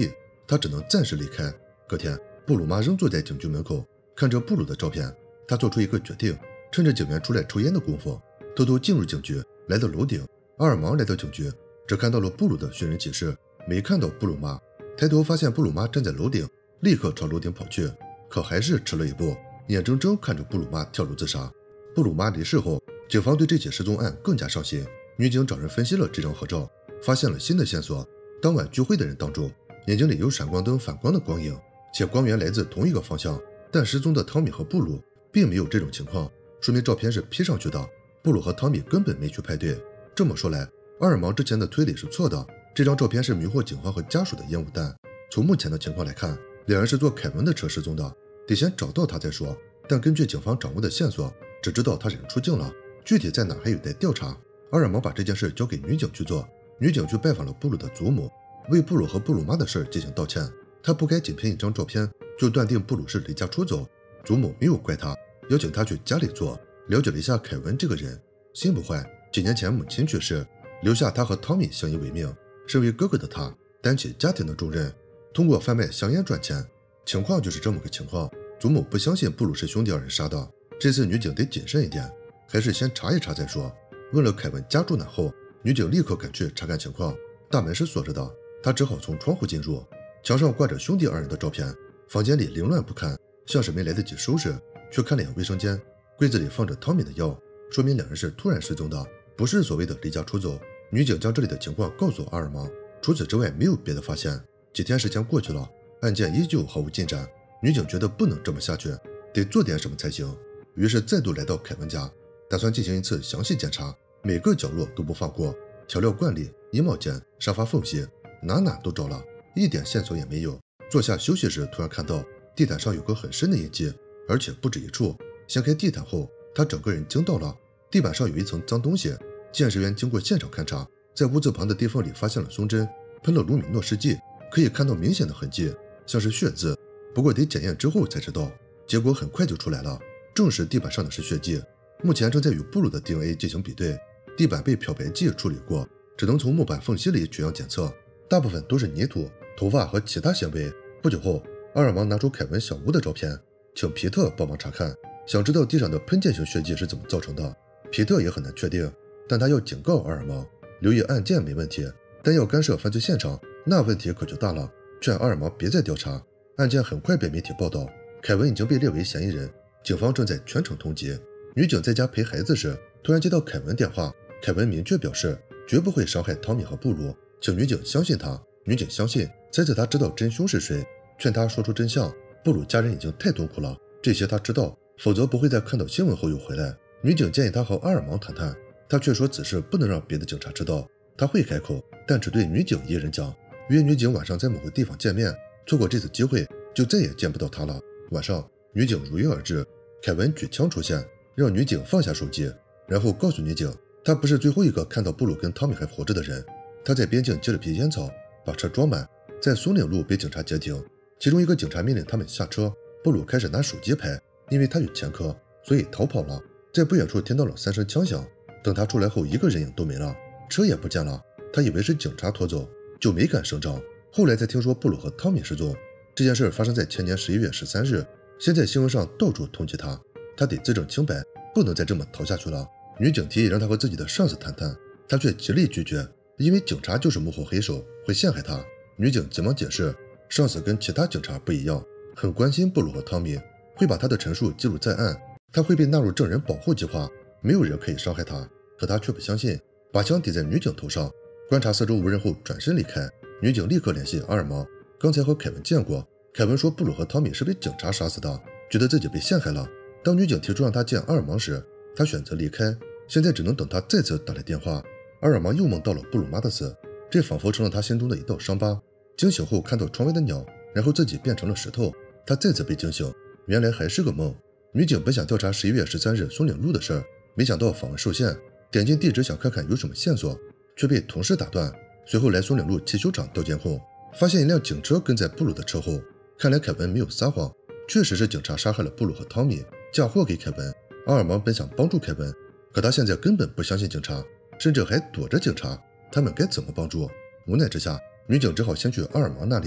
她只能暂时离开。隔天，布鲁妈仍坐在警局门口，看着布鲁的照片，她做出一个决定，趁着警员出来抽烟的功夫，偷偷进入警局，来到楼顶。阿尔芒来到警局，只看到了布鲁的寻人启事，没看到布鲁妈。抬头发现布鲁妈站在楼顶，立刻朝楼顶跑去，可还是迟了一步，眼睁睁看着布鲁妈跳楼自杀。布鲁妈离世后，警方对这起失踪案更加上心。女警找人分析了这张合照，发现了新的线索。当晚聚会的人当中，眼睛里有闪光灯反光的光影，且光源来自同一个方向，但失踪的汤米和布鲁并没有这种情况，说明照片是 P 上去的。布鲁和汤米根本没去派对。这么说来，阿尔芒之前的推理是错的，这张照片是迷惑警方和家属的烟雾弹。从目前的情况来看，两人是坐凯文的车失踪的，得先找到他再说。但根据警方掌握的线索，只知道他人出境了，具体在哪还有待调查。阿尔芒把这件事交给女警去做，女警去拜访了布鲁的祖母，为布鲁和布鲁妈的事进行道歉。他不该仅凭一张照片就断定布鲁是离家出走，祖母没有怪他，邀请他去家里坐，了解了一下凯文这个人。心不坏，几年前母亲去世，留下他和汤米相依为命，身为哥哥的他担起家庭的重任，通过贩卖香烟赚钱。情况就是这么个情况，祖母不相信布鲁是兄弟二人杀的，这次女警得谨慎一点，还是先查一查再说。问了凯文家住哪后，女警立刻赶去查看情况，大门是锁着的，她只好从窗户进入。墙上挂着兄弟二人的照片，房间里凌乱不堪，像是没来得及收拾。去看了眼卫生间，柜子里放着汤米的药，说明两人是突然失踪的，不是所谓的离家出走。女警将这里的情况告诉阿尔芒，除此之外没有别的发现。几天时间过去了，案件依旧毫无进展。女警觉得不能这么下去，得做点什么才行，于是再度来到凯文家，打算进行一次详细检查，每个角落都不放过，调料罐里、衣帽间、沙发缝隙，哪都找了，一点线索也没有。坐下休息时，突然看到地毯上有个很深的印记，而且不止一处。掀开地毯后，他整个人惊到了，地板上有一层脏东西。鉴识员经过现场勘查，在屋子旁的地缝里发现了松针，喷了卢米诺试剂，可以看到明显的痕迹，像是血渍，不过得检验之后才知道。结果很快就出来了，证实地板上的是血迹，目前正在与布鲁的 DNA 进行比对。地板被漂白剂处理过，只能从木板缝隙里取样检测，大部分都是泥土、头发和其他纤维。不久后，阿尔芒拿出凯文小屋的照片，请皮特帮忙查看，想知道地上的喷溅性血迹是怎么造成的。皮特也很难确定，但他要警告阿尔芒，留意案件没问题，但要干涉犯罪现场，那问题可就大了，劝阿尔芒别再调查。案件很快被媒体报道，凯文已经被列为嫌疑人，警方正在全城通缉。女警在家陪孩子时，突然接到凯文电话，凯文明确表示绝不会伤害汤米和布鲁，请女警相信他。女警相信，猜测他知道真凶是谁，劝他说出真相。布鲁家人已经太痛苦了，这些他知道，否则不会在看到新闻后又回来。女警建议他和阿尔芒谈谈，他却说此事不能让别的警察知道，他会开口，但只对女警一人讲，约女警晚上在某个地方见面，错过这次机会就再也见不到他了。晚上，女警如约而至，凯文举枪出现，让女警放下手机，然后告诉女警，他不是最后一个看到布鲁跟汤米还活着的人。他在边境接了批烟草，把车装满，在松岭路被警察截停，其中一个警察命令他们下车，布鲁开始拿手机拍，因为他有前科，所以逃跑了。在不远处听到了3声枪响，等他出来后，一个人影都没了，车也不见了，他以为是警察拖走，就没敢声张。后来才听说布鲁和汤米失踪，这件事发生在前年11月13日，现在新闻上到处通缉他，他得自证清白，不能再这么逃下去了。女警提议让他和自己的上司谈谈，他却极力拒绝，因为警察就是幕后黑手，会陷害他。女警急忙解释，上司跟其他警察不一样，很关心布鲁和汤米，会把他的陈述记录在案，他会被纳入证人保护计划，没有人可以伤害他。可他却不相信，把枪抵在女警头上，观察四周无人后转身离开。女警立刻联系阿尔芒，刚才和凯文见过，凯文说布鲁和汤米是被警察杀死的，觉得自己被陷害了。当女警提出让他见阿尔芒时，他选择离开，现在只能等他再次打来电话。阿尔芒又梦到了布鲁妈的死，这仿佛成了他心中的一道伤疤。惊醒后看到窗外的鸟，然后自己变成了石头，他再次被惊醒，原来还是个梦。女警本想调查11月13日松岭路的事儿，没想到访问受限，点进地址想看看有什么线索，却被同事打断。随后来松岭路汽修厂调监控，发现一辆警车跟在布鲁的车后，看来凯文没有撒谎，确实是警察杀害了布鲁和汤米，嫁祸给凯文。阿尔芒本想帮助凯文，可他现在根本不相信警察，甚至还躲着警察，他们该怎么帮助？无奈之下，女警只好先去阿尔芒那里，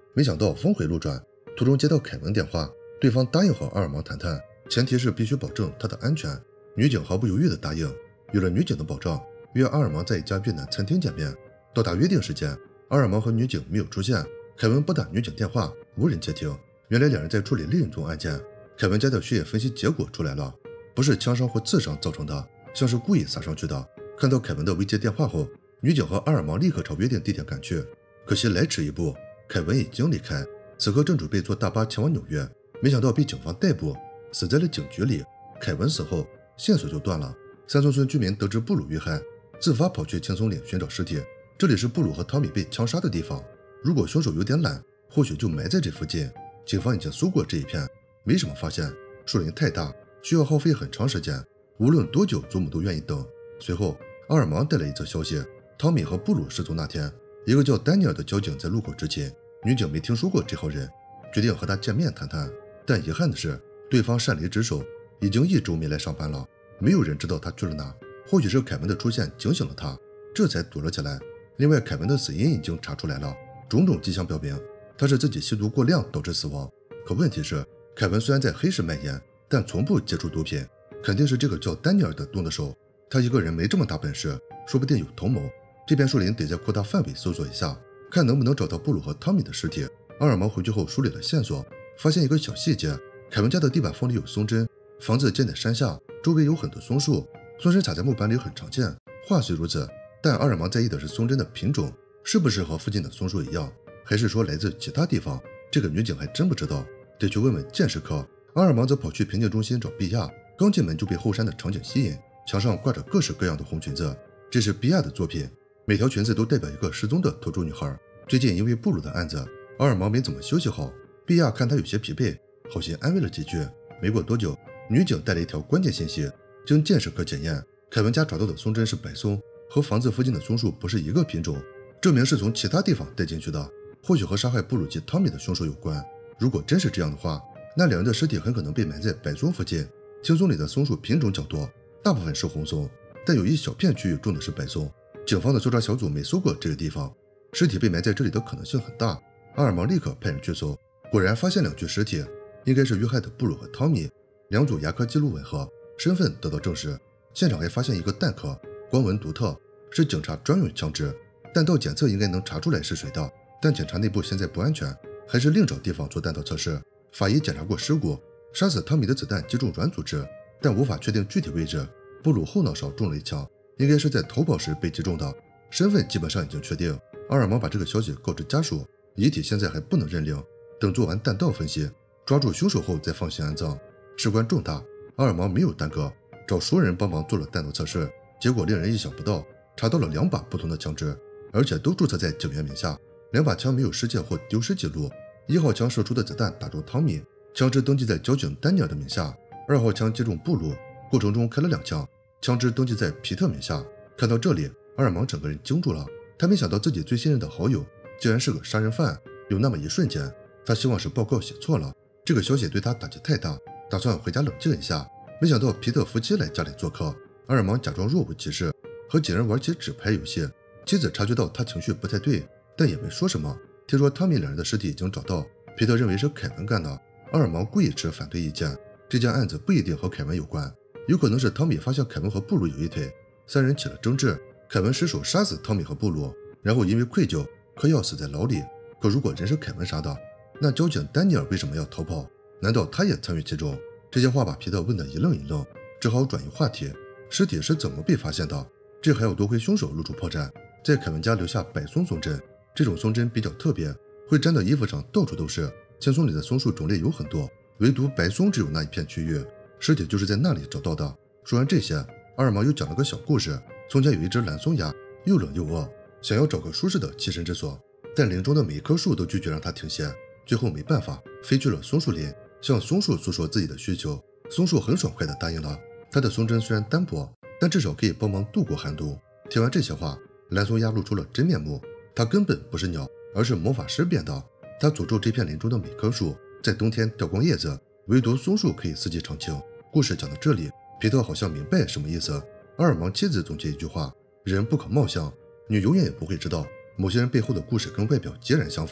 没想到峰回路转，途中接到凯文电话，对方答应和阿尔芒谈谈，前提是必须保证他的安全。女警毫不犹豫地答应。有了女警的保障，约阿尔芒在一家越南餐厅见面。到达约定时间，阿尔芒和女警没有出现。凯文拨打女警电话，无人接听。原来两人在处理另一宗案件。凯文家的血液分析结果出来了，不是枪伤或刺伤造成的，像是故意撒上去的。看到凯文的未接电话后，女警和阿尔芒立刻朝约定地点赶去。可惜来迟一步，凯文已经离开，此刻正准备坐大巴前往纽约，没想到被警方逮捕，死在了警局里。凯文死后，线索就断了。三松村居民得知布鲁遇害，自发跑去青松岭寻找尸体。这里是布鲁和汤米被枪杀的地方，如果凶手有点懒，或许就埋在这附近。警方已经搜过这一片，没什么发现，树林太大，需要耗费很长时间，无论多久祖母都愿意等。随后阿尔芒带来一则消息，汤米和布鲁失踪那天，一个叫丹尼尔的交警在路口执勤，女警没听说过这号人，决定和他见面谈谈。但遗憾的是，对方擅离职守，已经1周没来上班了，没有人知道他去了哪。或许是凯文的出现警醒了他，这才躲了起来。另外，凯文的死因已经查出来了，种种迹象表明他是自己吸毒过量导致死亡。可问题是，凯文虽然在黑市卖烟，但从不接触毒品，肯定是这个叫丹尼尔的动的手。他一个人没这么大本事，说不定有同谋。这片树林得在扩大范围搜索一下，看能不能找到布鲁和汤米的尸体。阿尔芒回去后梳理了线索，发现一个小细节，凯文家的地板缝里有松针，房子建在山下，周围有很多松树，松针插在木板里很常见。话虽如此，但阿尔芒在意的是松针的品种，是不是和附近的松树一样，还是说来自其他地方？这个女警还真不知道，得去问问鉴识科。阿尔芒则跑去贫贱中心找碧亚，刚进门就被后山的场景吸引，墙上挂着各式各样的红裙子，这是碧亚的作品，每条裙子都代表一个失踪的土著女孩。最近因为布鲁的案子，阿尔芒没怎么休息好，碧亚看他有些疲惫，好心安慰了几句。没过多久，女警带了一条关键信息，经鉴识科检验，凯文家找到的松针是白松，和房子附近的松树不是一个品种，证明是从其他地方带进去的，或许和杀害布鲁及汤米的凶手有关。如果真是这样的话，那两人的尸体很可能被埋在白松附近。青松里的松树品种较多，大部分是红松，但有一小片区域种的是白松。警方的搜查小组没搜过这个地方，尸体被埋在这里的可能性很大。阿尔芒立刻派人去搜，果然发现2具尸体，应该是遇害的布鲁和汤米。2组牙科记录吻合，身份得到证实。现场还发现一个弹壳，光纹独特，是警察专用枪支，弹道检测应该能查出来是谁的，但检查内部现在不安全，还是另找地方做弹道测试。法医检查过尸骨，杀死汤米的子弹击中软组织，但无法确定具体位置。布鲁后脑勺中了一枪，应该是在逃跑时被击中的，身份基本上已经确定。阿尔芒把这个消息告知家属，遗体现在还不能认领，等做完弹道分析，抓住凶手后再放心安葬。事关重大，阿尔芒没有耽搁，找熟人帮忙做了弹道测试，结果令人意想不到，查到了2把不同的枪支，而且都注册在警员名下。2把枪没有失窃或丢失记录，1号枪射出的子弹打中汤米，枪支登记在交警丹尼尔的名下；2号枪击中布鲁，过程中开了2枪，枪支登记在皮特名下。看到这里，阿尔芒整个人惊住了，他没想到自己最信任的好友竟然是个杀人犯。有那么一瞬间，他希望是报告写错了，这个消息对他打击太大，打算回家冷静一下。没想到皮特夫妻来家里做客，阿尔芒假装若无其事，和几人玩起纸牌游戏。妻子察觉到他情绪不太对，但也没说什么。听说汤米2人的尸体已经找到，皮特认为是凯文干的，阿尔芒故意持反对意见。这件案子不一定和凯文有关，有可能是汤米发现凯文和布鲁有一腿，3人起了争执，凯文失手杀死汤米和布鲁，然后因为愧疚嗑药死在牢里。可如果人是凯文杀的，那交警丹尼尔为什么要逃跑？难道他也参与其中？这些话把皮特问得一愣一愣，只好转移话题。尸体是怎么被发现的？这还要多亏凶手露出破绽，在凯文家留下白松松针。这种松针比较特别，会粘到衣服上，到处都是。青松里的松树种类有很多，唯独白松只有那一片区域，尸体就是在那里找到的。说完这些，阿尔芒又讲了个小故事。从前有一只蓝松鸭，又冷又饿，想要找个舒适的栖身之所，但林中的每一棵树都拒绝让它停歇。最后没办法，飞去了松树林，向松树诉说自己的需求。松树很爽快地答应了，它的松针虽然单薄，但至少可以帮忙度过寒冬。听完这些话，蓝松鸭露出了真面目，它根本不是鸟，而是魔法师变的。它诅咒这片林中的每棵树在冬天掉光叶子，唯独松树可以四季常青。故事讲到这里，皮特好像明白什么意思。阿尔芒妻子总结一句话：人不可貌相，你永远也不会知道某些人背后的故事跟外表截然相反。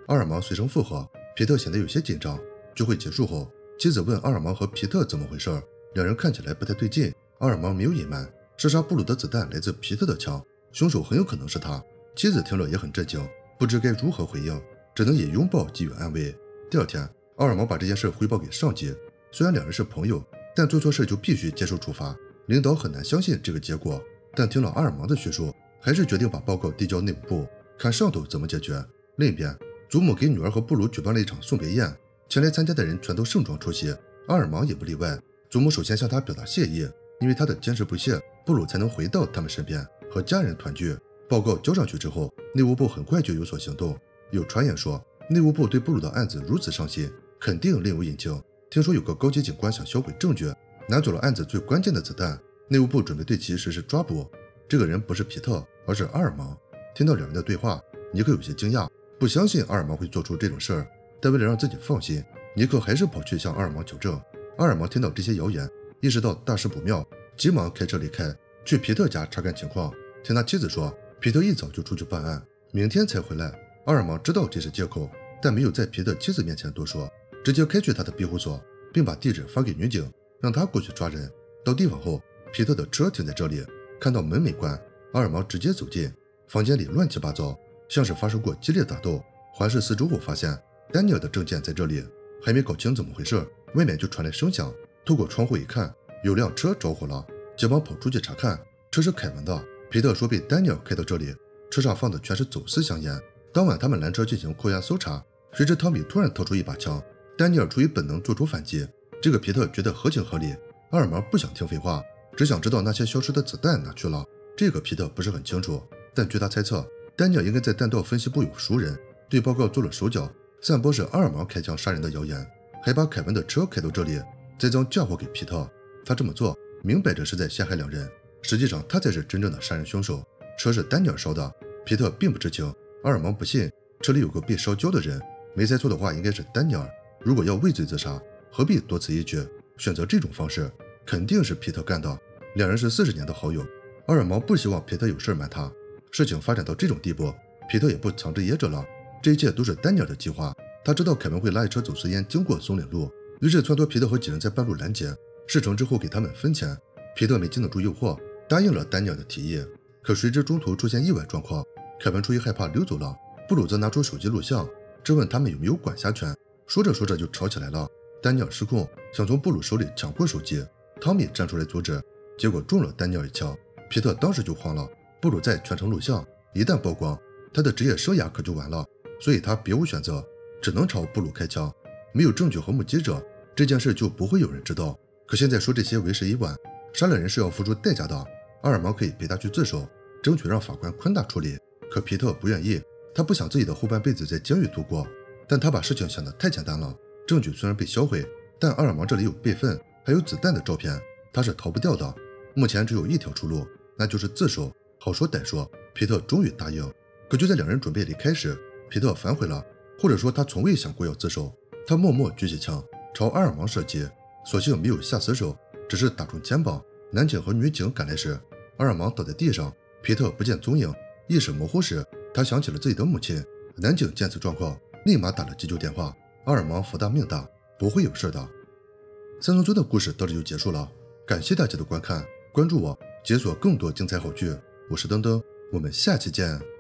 阿尔芒随声附和。皮特显得有些紧张。聚会结束后，妻子问阿尔芒和皮特怎么回事，两人看起来不太对劲。阿尔芒没有隐瞒，射杀布鲁的子弹来自皮特的枪，凶手很有可能是他。妻子听了也很震惊，不知该如何回应，只能以拥抱给予安慰。第二天，阿尔芒把这件事汇报给上级。虽然两人是朋友，但做错事就必须接受处罚。领导很难相信这个结果，但听了阿尔芒的叙述，还是决定把报告递交内务部，看上头怎么解决。另一边，祖母给女儿和布鲁举办了一场送别宴，前来参加的人全都盛装出席，阿尔芒也不例外。祖母首先向他表达谢意，因为他的坚持不懈，布鲁才能回到他们身边，和家人团聚。报告交上去之后，内务部很快就有所行动。有传言说，内务部对布鲁的案子如此上心，肯定另有隐情。听说有个高级警官想销毁证据，拿走了案子最关键的子弹，内务部准备对其实施抓捕。这个人不是皮特，而是阿尔芒。听到两人的对话，尼克有些惊讶，不相信阿尔芒会做出这种事儿，但为了让自己放心，尼克还是跑去向阿尔芒求证。阿尔芒听到这些谣言，意识到大事不妙，急忙开车离开，去皮特家查看情况。听他妻子说，皮特一早就出去办案，明天才回来。阿尔芒知道这是借口，但没有在皮特妻子面前多说，直接开去他的庇护所，并把地址发给女警，让他过去抓人。到地方后，皮特的车停在这里，看到门没关，阿尔芒直接走进，房间里乱七八糟，像是发生过激烈打斗。环视四周后发现丹尼尔的证件在这里，还没搞清怎么回事，外面就传来声响，透过窗户一看，有辆车着火了，急忙跑出去查看，车是凯文的。皮特说被丹尼尔开到这里，车上放的全是走私香烟。当晚他们拦车进行扣押搜查，谁知汤米突然掏出一把枪，丹尼尔出于本能做出反击，这个皮特觉得合情合理。阿尔芒不想听废话，只想知道那些消失的子弹哪去了。这个皮特不是很清楚，但据他猜测，丹尼尔应该在弹道分析部有熟人，对报告做了手脚，散播是阿尔芒开枪杀人的谣言，还把凯文的车开到这里，再将嫁祸给皮特。他这么做明摆着是在陷害两人，实际上他才是真正的杀人凶手。车是丹尼尔烧的，皮特并不知情。阿尔芒不信车里有个被烧焦的人，没猜错的话应该是丹尼尔。如果要畏罪自杀，何必多此一举，选择这种方式，肯定是皮特干的。两人是40年的好友，阿尔芒不希望皮特有事瞒他。事情发展到这种地步，皮特也不藏着掖着了，这一切都是丹尼尔的计划。他知道凯文会拉一车走私烟经过松岭路，于是撺掇皮特和几人在半路拦截，事成之后给他们分钱。皮特没经得住诱惑，答应了丹尼尔的提议。可谁知中途出现意外状况，凯文出于害怕溜走了，布鲁则拿出手机录像，质问他们有没有管辖权。说着说着就吵起来了，丹尼尔失控，想从布鲁手里抢过手机，汤米站出来阻止，结果中了丹尼尔一枪。皮特当时就慌了，布鲁在全程录像，一旦曝光，他的职业生涯可就完了，所以他别无选择，只能朝布鲁开枪。没有证据和目击者，这件事就不会有人知道。可现在说这些为时已晚，杀了人是要付出代价的。阿尔芒可以陪他去自首，争取让法官宽大处理，可皮特不愿意，他不想自己的后半辈子在监狱度过。但他把事情想得太简单了，证据虽然被销毁，但阿尔芒这里有备份，还有子弹的照片，他是逃不掉的。目前只有一条出路，那就是自首。好说歹说，皮特终于答应。可就在两人准备离开时，皮特反悔了，或者说他从未想过要自首。他默默举起枪朝阿尔芒射击，所幸没有下死手，只是打中肩膀。男警和女警赶来时，阿尔芒倒在地上，皮特不见踪影。意识模糊时，他想起了自己的母亲。男警见此状况，立马打了急救电话。阿尔芒福大命大，不会有事的。三宗罪的故事到这就结束了，感谢大家的观看，关注我，解锁更多精彩好剧。我是登登，我们下期见。